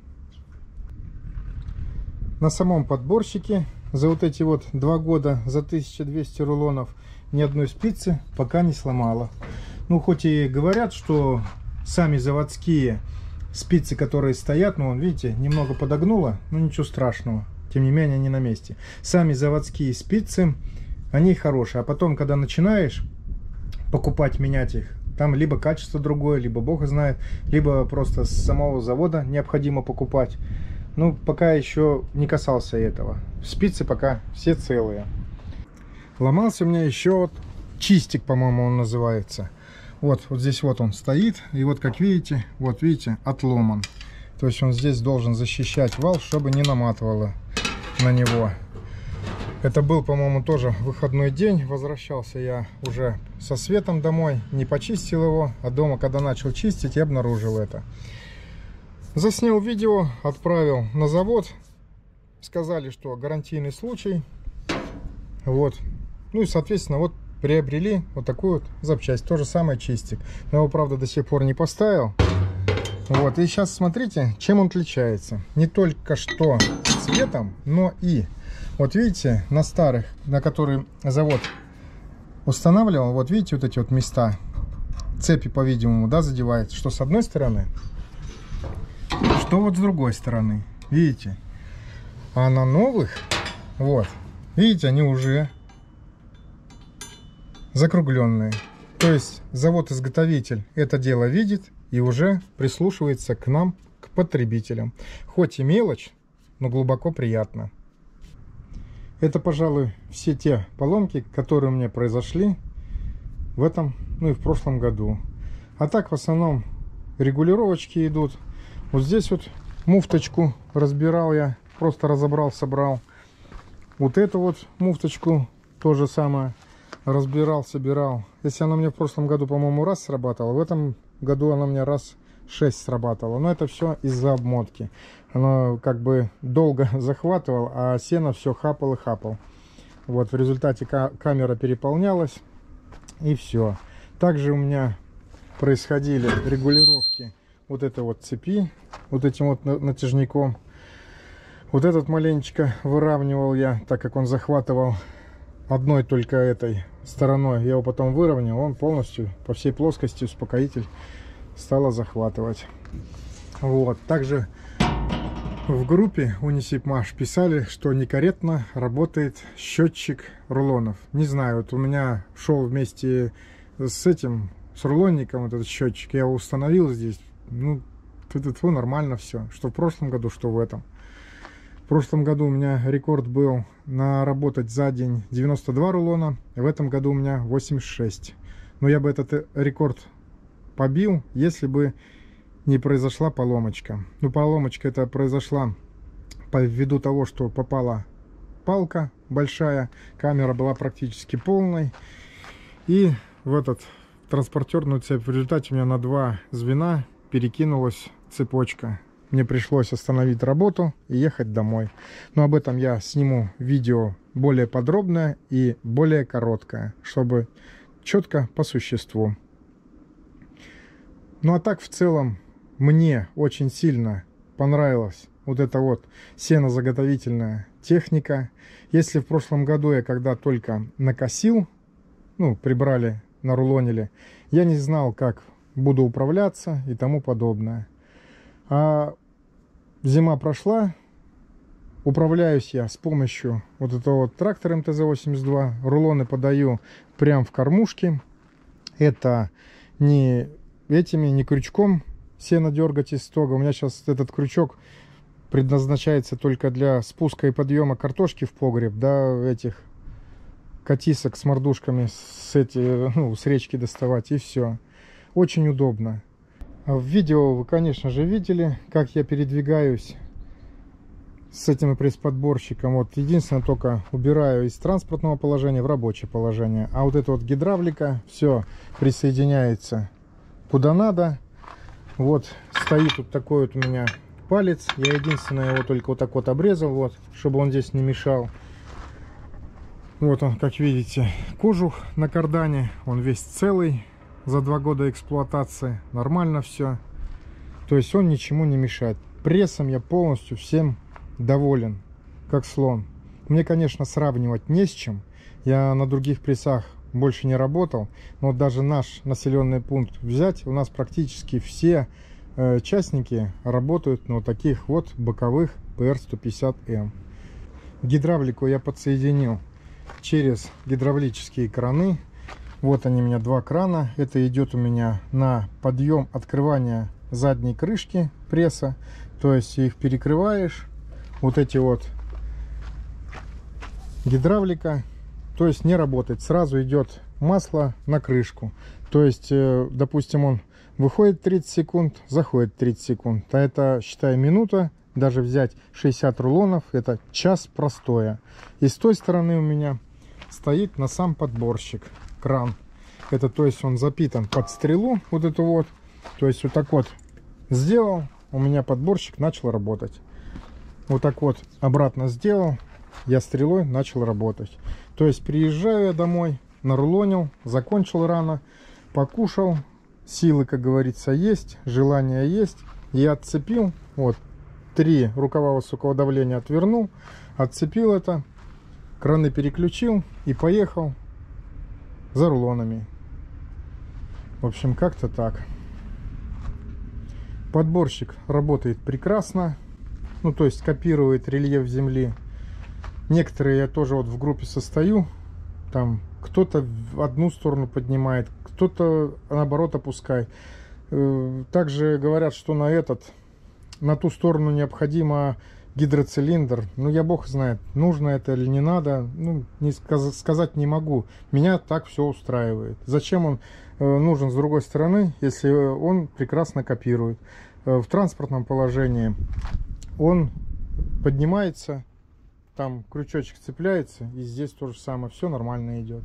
Speaker 1: На самом подборщике за вот эти вот два года, за тысячу двести рулонов, ни одной спицы пока не сломала. Ну, хоть и говорят, что сами заводские спицы, которые стоят, ну, вон, видите, немного подогнуло, но ничего страшного. Тем не менее, они на месте. Сами заводские спицы, они хорошие. А потом, когда начинаешь покупать, менять их, там либо качество другое, либо бог знает, либо просто с самого завода необходимо покупать. Ну, пока еще не касался этого. Спицы пока все целые. Ломался у меня еще вот чистик, по-моему, он называется. Вот, вот здесь вот он стоит. И вот, как видите, вот видите, отломан. То есть он здесь должен защищать вал, чтобы не наматывало на него. Это был, по-моему, тоже выходной день. Возвращался я уже со светом домой. Не почистил его, а дома, когда начал чистить, я обнаружил это. Заснял видео, отправил на завод. Сказали, что гарантийный случай. Вот. Ну и, соответственно, вот приобрели вот такую вот запчасть. То же самое чистик. Но его, правда, до сих пор не поставил. Вот. И сейчас смотрите, чем он отличается. Не только что цветом, но и... Вот видите, на старых, на которые завод устанавливал, вот видите, вот эти вот места. Цепи, по-видимому, да, задевает. Что с одной стороны... Что вот с другой стороны, видите? А на новых, вот, видите, они уже закругленные. То есть завод-изготовитель это дело видит и уже прислушивается к нам, к потребителям. Хоть и мелочь, но глубоко приятно. Это, пожалуй, все те поломки, которые у меня произошли в этом, ну и в прошлом году. А так в основном регулировочки идут. Вот здесь вот муфточку разбирал я, просто разобрал, собрал. Вот эту вот муфточку то же самое разбирал, собирал. Если она мне в прошлом году, по-моему, раз срабатывала, в этом году она мне раз шесть срабатывала. Но это все из-за обмотки. Она как бы долго захватывала, а сено все хапал и хапал. Вот в результате камера переполнялась и все. Также у меня происходили регулировки вот этой вот цепи, вот этим вот натяжником. Вот этот маленечко выравнивал я, так как он захватывал одной только этой стороной, я его потом выровнял, он полностью по всей плоскости успокоитель стало захватывать. Вот. Также в группе Unisipmash писали, что некорректно работает счетчик рулонов. Не знаю, вот у меня шел вместе с этим, с рулонником вот этот счетчик, я его установил здесь, ну, тут нормально все, что в прошлом году, что в этом. В прошлом году у меня рекорд был наработать за день девяносто два рулона, в этом году у меня восемьдесят шесть. Но я бы этот рекорд побил, если бы не произошла поломочка. Ну, поломочка это произошла ввиду того, что попала палка большая, камера была практически полной, и в этот транспортерную цепь в результате у меня на два звена перекинулась цепочка. Мне пришлось остановить работу и ехать домой. Но об этом я сниму видео более подробное и более короткое, чтобы четко по существу. Ну а так в целом мне очень сильно понравилась вот эта вот сенозаготовительная техника. Если в прошлом году я когда только накосил, ну, прибрали, нарулонили, я не знал, как буду управляться и тому подобное. А зима прошла, управляюсь я с помощью вот этого вот трактора эм тэ зэ восемьдесят два. Рулоны подаю прям в кормушки. Это не этими, не крючком сено дергать из стога. У меня сейчас этот крючок предназначается только для спуска и подъема картошки в погреб, да, этих катисок с мордушками с, эти, ну, с речки доставать, и все. Очень удобно. В видео вы, конечно же, видели, как я передвигаюсь с этим пресс-подборщиком. Вот единственное, только убираю из транспортного положения в рабочее положение. А вот эта вот гидравлика, все присоединяется куда надо. Вот стоит вот такой вот у меня палец. Я единственное его только вот так вот обрезал, вот, чтобы он здесь не мешал. Вот он, как видите, кожух на кардане. Он весь целый за два года эксплуатации. Нормально все. То есть он ничему не мешает. Прессом я полностью всем доволен, как слон. Мне, конечно, сравнивать не с чем. Я на других прессах больше не работал. Но даже наш населенный пункт взять, у нас практически все э, частники работают на вот таких вот боковых пэ эр сто пятьдесят эм. Гидравлику я подсоединил через гидравлические краны. Вот они у меня, два крана. Это идет у меня на подъем открывания задней крышки пресса. То есть их перекрываешь. Вот эти вот гидравлика. То есть не работает. Сразу идет масло на крышку. То есть, допустим, он выходит тридцать секунд, заходит тридцать секунд. А это, считай, минута. Даже взять шестьдесят рулонов, это час простоя. И с той стороны у меня стоит на сам подборщик кран. Это, то есть, он запитан под стрелу, вот эту вот. То есть вот так вот сделал, у меня подборщик начал работать. Вот так вот обратно сделал, я стрелой начал работать. То есть приезжаю я домой, нарулонил, закончил рано, покушал, силы, как говорится, есть, желание есть. Я отцепил, вот, три рукава высокого давления отвернул, отцепил это, краны переключил и поехал за рулонами. В общем, как-то так. Подборщик работает прекрасно. Ну, то есть копирует рельеф земли. Некоторые я тоже вот в группе состою. Там кто-то в одну сторону поднимает, кто-то наоборот опускает. Также говорят, что на этот, на ту сторону необходимо гидроцилиндр. Ну, я бог знает, нужно это или не надо. Ну, не сказ сказать не могу. Меня так все устраивает. Зачем он э, нужен с другой стороны, если он прекрасно копирует? Э, в транспортном положении он поднимается, там крючочек цепляется, и здесь то же самое. Все нормально идет.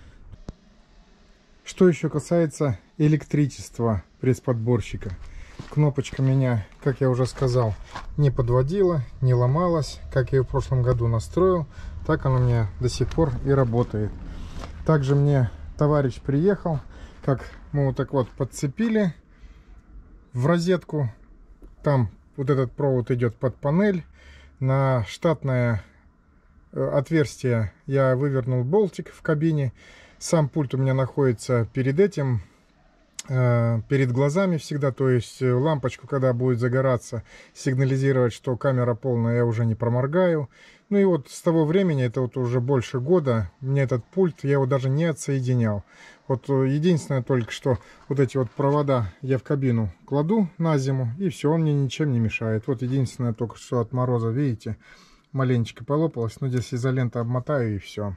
Speaker 1: Что еще касается электричества пресс-подборщика. Кнопочка меня, как я уже сказал, не подводила, не ломалась. Как я ее в прошлом году настроил, так она у меня до сих пор и работает. Также мне товарищ приехал, как мы вот так вот подцепили в розетку. Там вот этот провод идет под панель. На штатное отверстие я вывернул болтик в кабине. Сам пульт у меня находится перед этим, э, перед глазами всегда, то есть лампочку, когда будет загораться, сигнализировать, что камера полная, я уже не проморгаю. Ну и вот с того времени, это вот уже больше года, мне этот пульт, я его даже не отсоединял. Вот единственное только, что вот эти вот провода я в кабину кладу на зиму, и все, он мне ничем не мешает. Вот единственное только, что от мороза, видите, маленечко полопалось, но здесь изолента обмотаю, и все.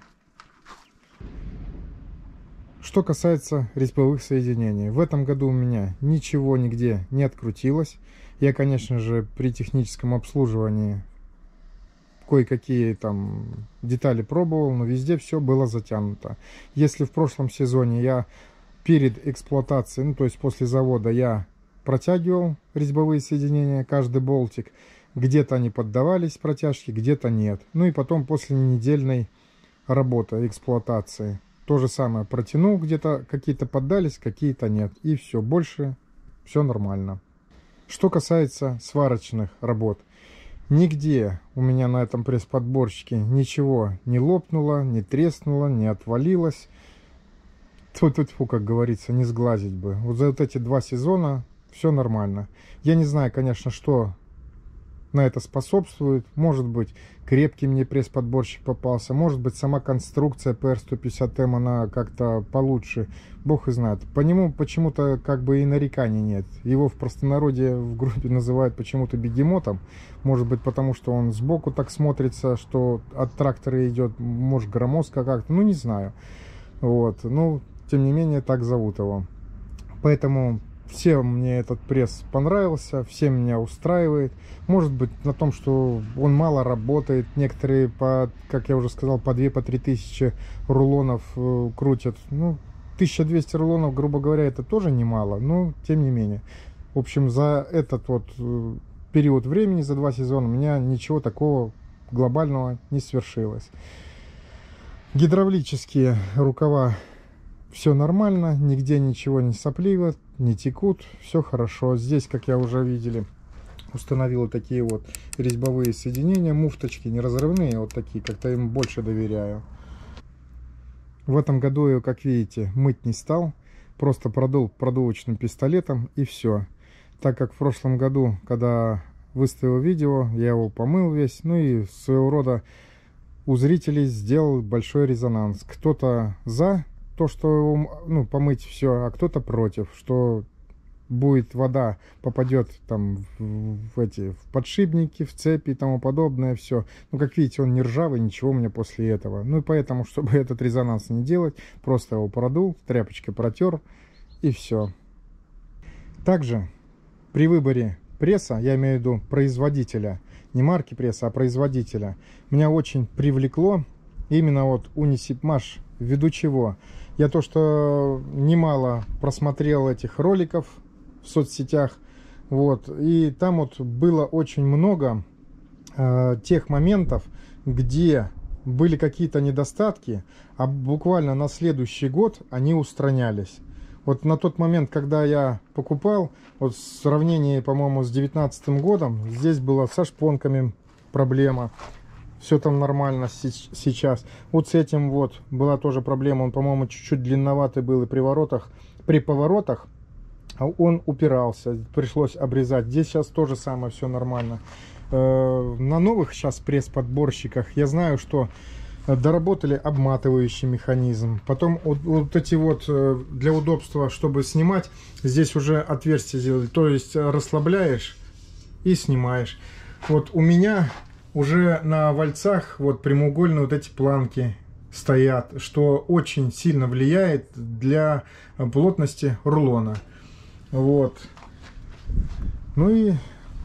Speaker 1: Что касается резьбовых соединений, в этом году у меня ничего нигде не открутилось. Я, конечно же, при техническом обслуживании кое-какие там детали пробовал, но везде все было затянуто. Если в прошлом сезоне я перед эксплуатацией, ну то есть после завода, я протягивал резьбовые соединения, каждый болтик, где-то они поддавались протяжке, где-то нет. Ну и потом после недельной работы, эксплуатации, то же самое протянул, где-то какие-то поддались, какие-то нет. И все, больше все нормально. Что касается сварочных работ, нигде у меня на этом пресс-подборщике ничего не лопнуло, не треснуло, не отвалилось. Тьфу-тьфу-тьфу, как говорится, не сглазить бы. Вот за вот эти два сезона все нормально. Я не знаю, конечно, что на это способствует. Может быть, крепкий мне пресс-подборщик попался. Может быть, сама конструкция пэ эр сто пятьдесят эм, она как-то получше. Бог и знает. По нему почему-то как бы и нареканий нет. Его в простонародье в группе называют почему-то бегемотом. Может быть, потому что он сбоку так смотрится, что от трактора идет, может, громоздко как-то. Ну, не знаю. Вот. Ну, тем не менее, так зовут его. Поэтому всем мне этот пресс понравился, всем меня устраивает. Может быть, на том, что он мало работает. Некоторые, по, как я уже сказал, по две, по три тысячи рулонов э, крутят. Ну, тысяча двести рулонов, грубо говоря, это тоже немало, но тем не менее. В общем, за этот вот э, период времени, за два сезона, у меня ничего такого глобального не свершилось. Гидравлические рукава, все нормально, нигде ничего не сопливо, не текут, все хорошо. Здесь, как я уже видели, установил такие вот резьбовые соединения, муфточки, не разрывные, вот такие, как-то им больше доверяю. В этом году я, как видите, мыть не стал, просто продул продувочным пистолетом и все. Так как в прошлом году, когда выставил видео, я его помыл весь, ну и своего рода у зрителей сделал большой резонанс. Кто-то за то, что его, ну, помыть все, а кто-то против, что будет вода, попадет там в, в эти в подшипники, в цепи и тому подобное, все. Ну, как видите, он не ржавый, ничего у меня после этого. Ну и поэтому, чтобы этот резонанс не делать, просто его продул, тряпочкой протер и все. Также при выборе пресса, я имею в виду производителя, не марки пресса, а производителя, меня очень привлекло именно вот Unisipmash, ввиду чего? Я то, что немало просмотрел этих роликов в соцсетях, вот, и там вот было очень много э, тех моментов, где были какие-то недостатки, а буквально на следующий год они устранялись. Вот на тот момент, когда я покупал, вот в сравнении, по-моему, с девятнадцатым годом, здесь была со шпонками проблема. Все там нормально сейчас. Вот с этим вот была тоже проблема. Он, по-моему, чуть-чуть длинноватый был и при воротах. При поворотах он упирался. Пришлось обрезать. Здесь сейчас тоже самое, все нормально. На новых сейчас пресс-подборщиках я знаю, что доработали обматывающий механизм. Потом вот, вот эти вот для удобства, чтобы снимать, здесь уже отверстие сделали. То есть расслабляешь и снимаешь. Вот у меня уже на вальцах вот прямоугольные вот эти планки стоят, что очень сильно влияет для плотности рулона. Вот. Ну и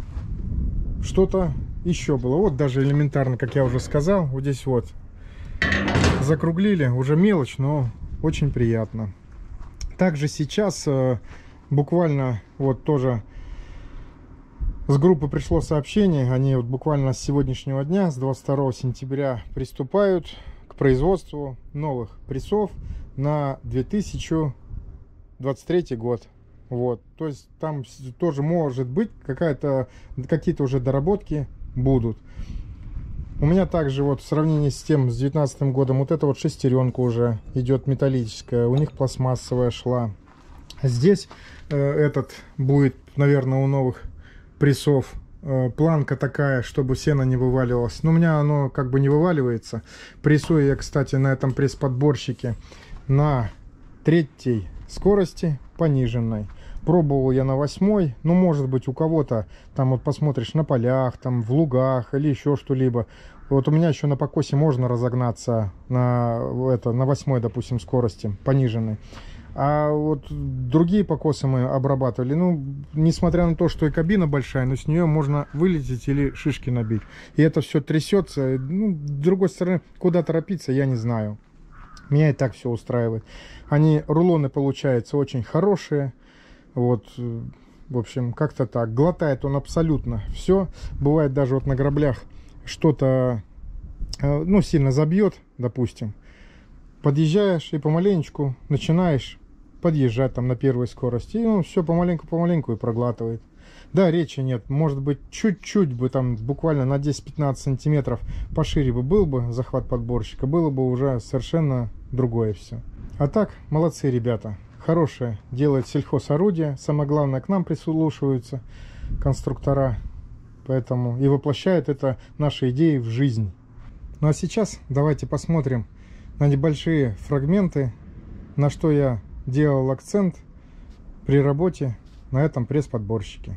Speaker 1: что-то еще было. Вот даже элементарно, как я уже сказал, вот здесь вот закруглили. Уже мелочь, но очень приятно. Также сейчас буквально вот тоже с группы пришло сообщение, они вот буквально с сегодняшнего дня, с двадцать второго сентября, приступают к производству новых прессов на две тысячи двадцать третий год. Вот, то есть там тоже может быть какая-то, какие-то уже доработки будут. У меня также вот в сравнении с тем, с девятнадцатым годом, вот эта вот шестеренка уже идет металлическая, у них пластмассовая шла. Здесь э, этот будет, наверное, у новых прессов э, планка такая, чтобы сено не вываливалось. Но у меня оно как бы не вываливается. Прессую я, кстати, на этом пресс-подборщике на третьей скорости пониженной. Пробовал я на восьмой, ну, может быть, у кого-то, там вот посмотришь на полях, там в лугах или еще что-либо. Вот у меня еще на покосе можно разогнаться на, это, на восьмой, допустим, скорости пониженной. А вот другие покосы мы обрабатывали, ну, несмотря на то, что и кабина большая, но с нее можно вылететь или шишки набить. И это все трясется. Ну, с другой стороны, куда торопиться, я не знаю. Меня и так все устраивает. Они, рулоны, получаются очень хорошие. Вот, в общем, как-то так. Глотает он абсолютно все. Бывает даже вот на граблях что-то, ну, сильно забьет, допустим. Подъезжаешь и помаленечку начинаешь подъезжать там на первой скорости. И он все помаленьку-помаленьку и проглатывает. Да, речи нет. Может быть, чуть-чуть бы там, буквально на десять-пятнадцать сантиметров пошире бы был бы захват подборщика. Было бы уже совершенно другое все. А так, молодцы ребята. Хорошее делает сельхозорудие. Самое главное, к нам прислушиваются конструктора. Поэтому и воплощают это наши идеи в жизнь. Ну а сейчас давайте посмотрим на небольшие фрагменты, на что я делал акцент при работе на этом пресс-подборщике.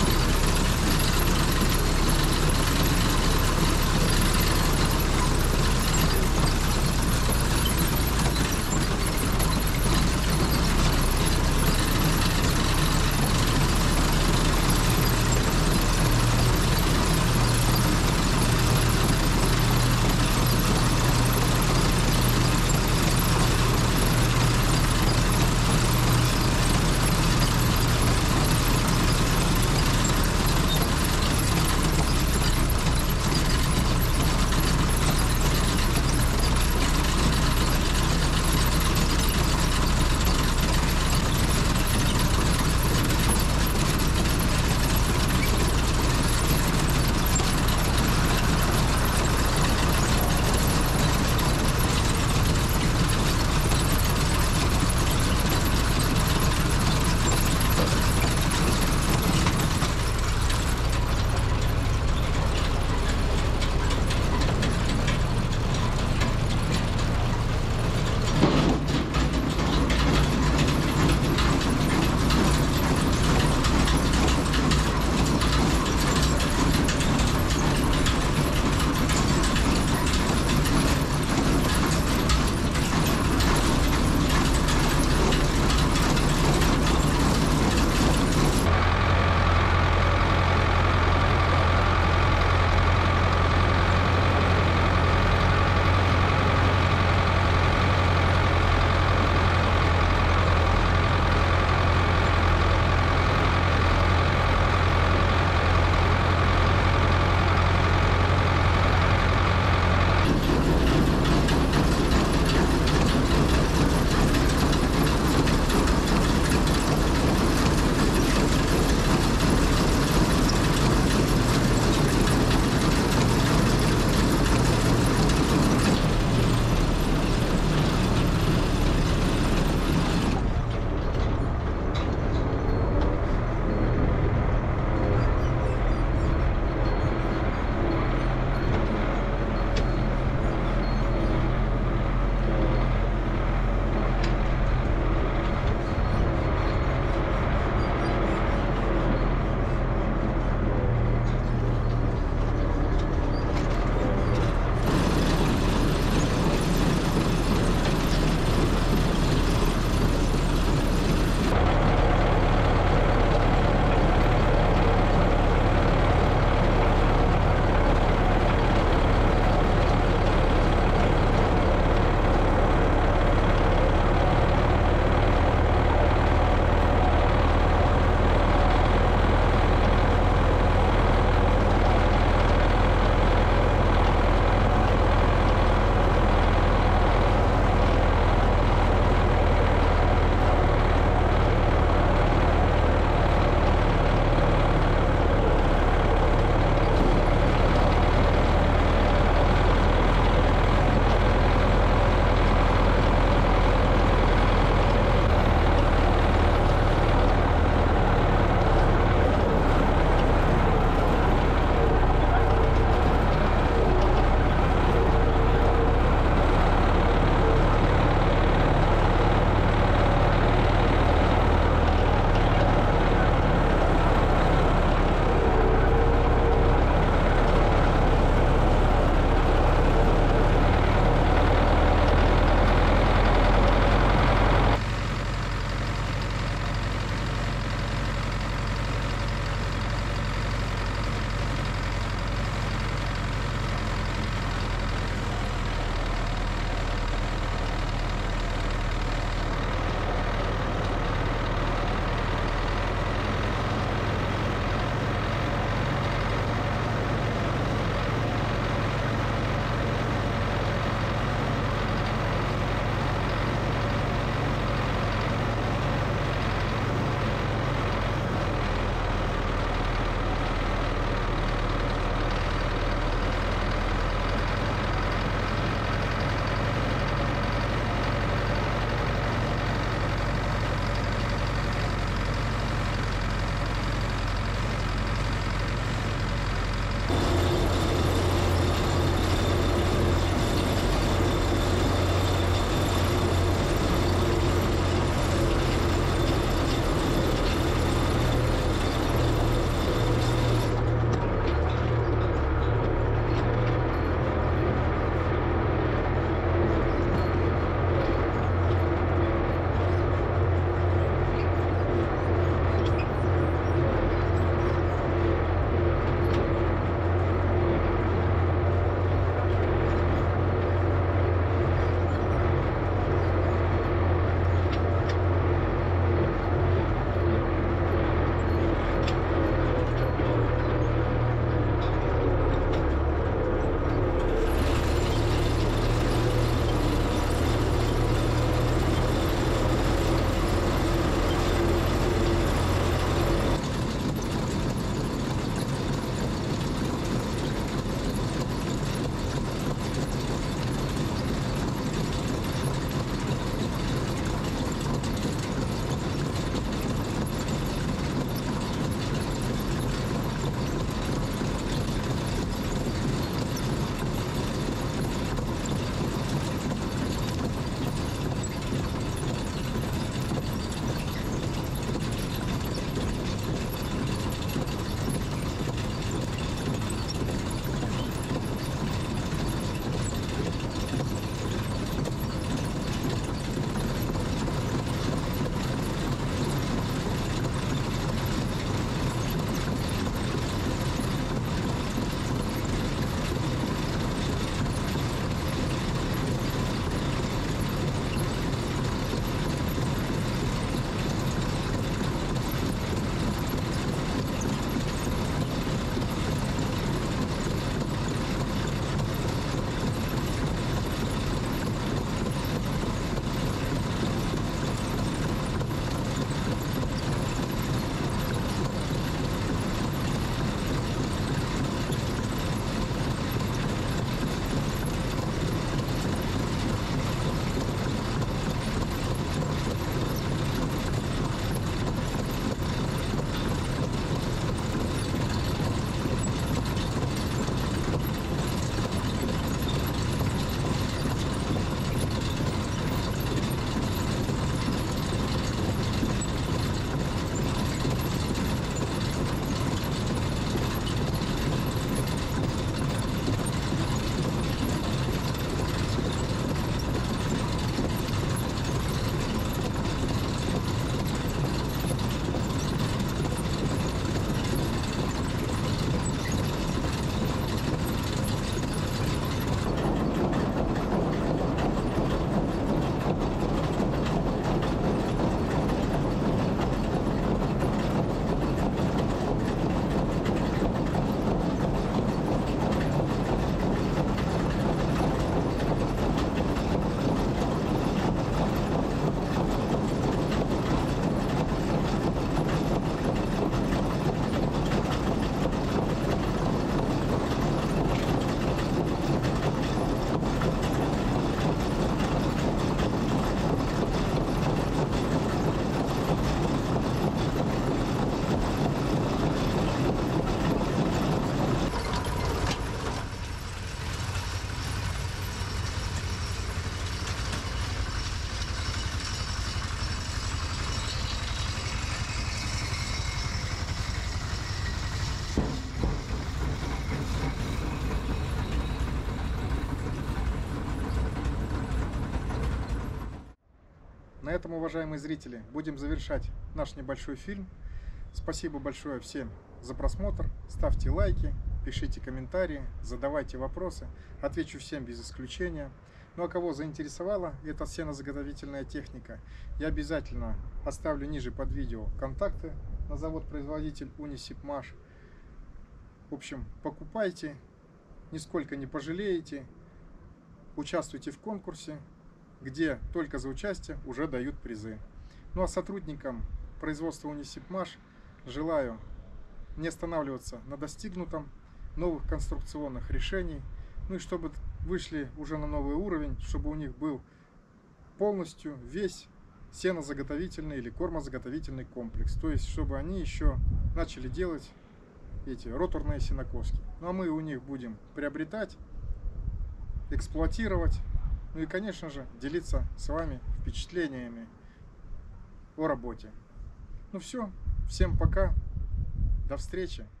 Speaker 1: На этом, уважаемые зрители, будем завершать наш небольшой фильм. Спасибо большое всем за просмотр. Ставьте лайки, пишите комментарии, задавайте вопросы. Отвечу всем без исключения. Ну а кого заинтересовала эта сенозаготовительная техника, я обязательно оставлю ниже под видео контакты на завод-производитель Унисипмаш. В общем, покупайте, нисколько не пожалеете, участвуйте в конкурсе, где только за участие уже дают призы. Ну а сотрудникам производства Унисипмаш желаю не останавливаться на достигнутом, новых конструкционных решений, ну и чтобы вышли уже на новый уровень, чтобы у них был полностью весь сенозаготовительный или кормозаготовительный комплекс. То есть, чтобы они еще начали делать эти роторные сенокоски. Ну а мы у них будем приобретать, эксплуатировать, ну и, конечно же, делиться с вами впечатлениями о работе. Ну все, всем пока, до встречи.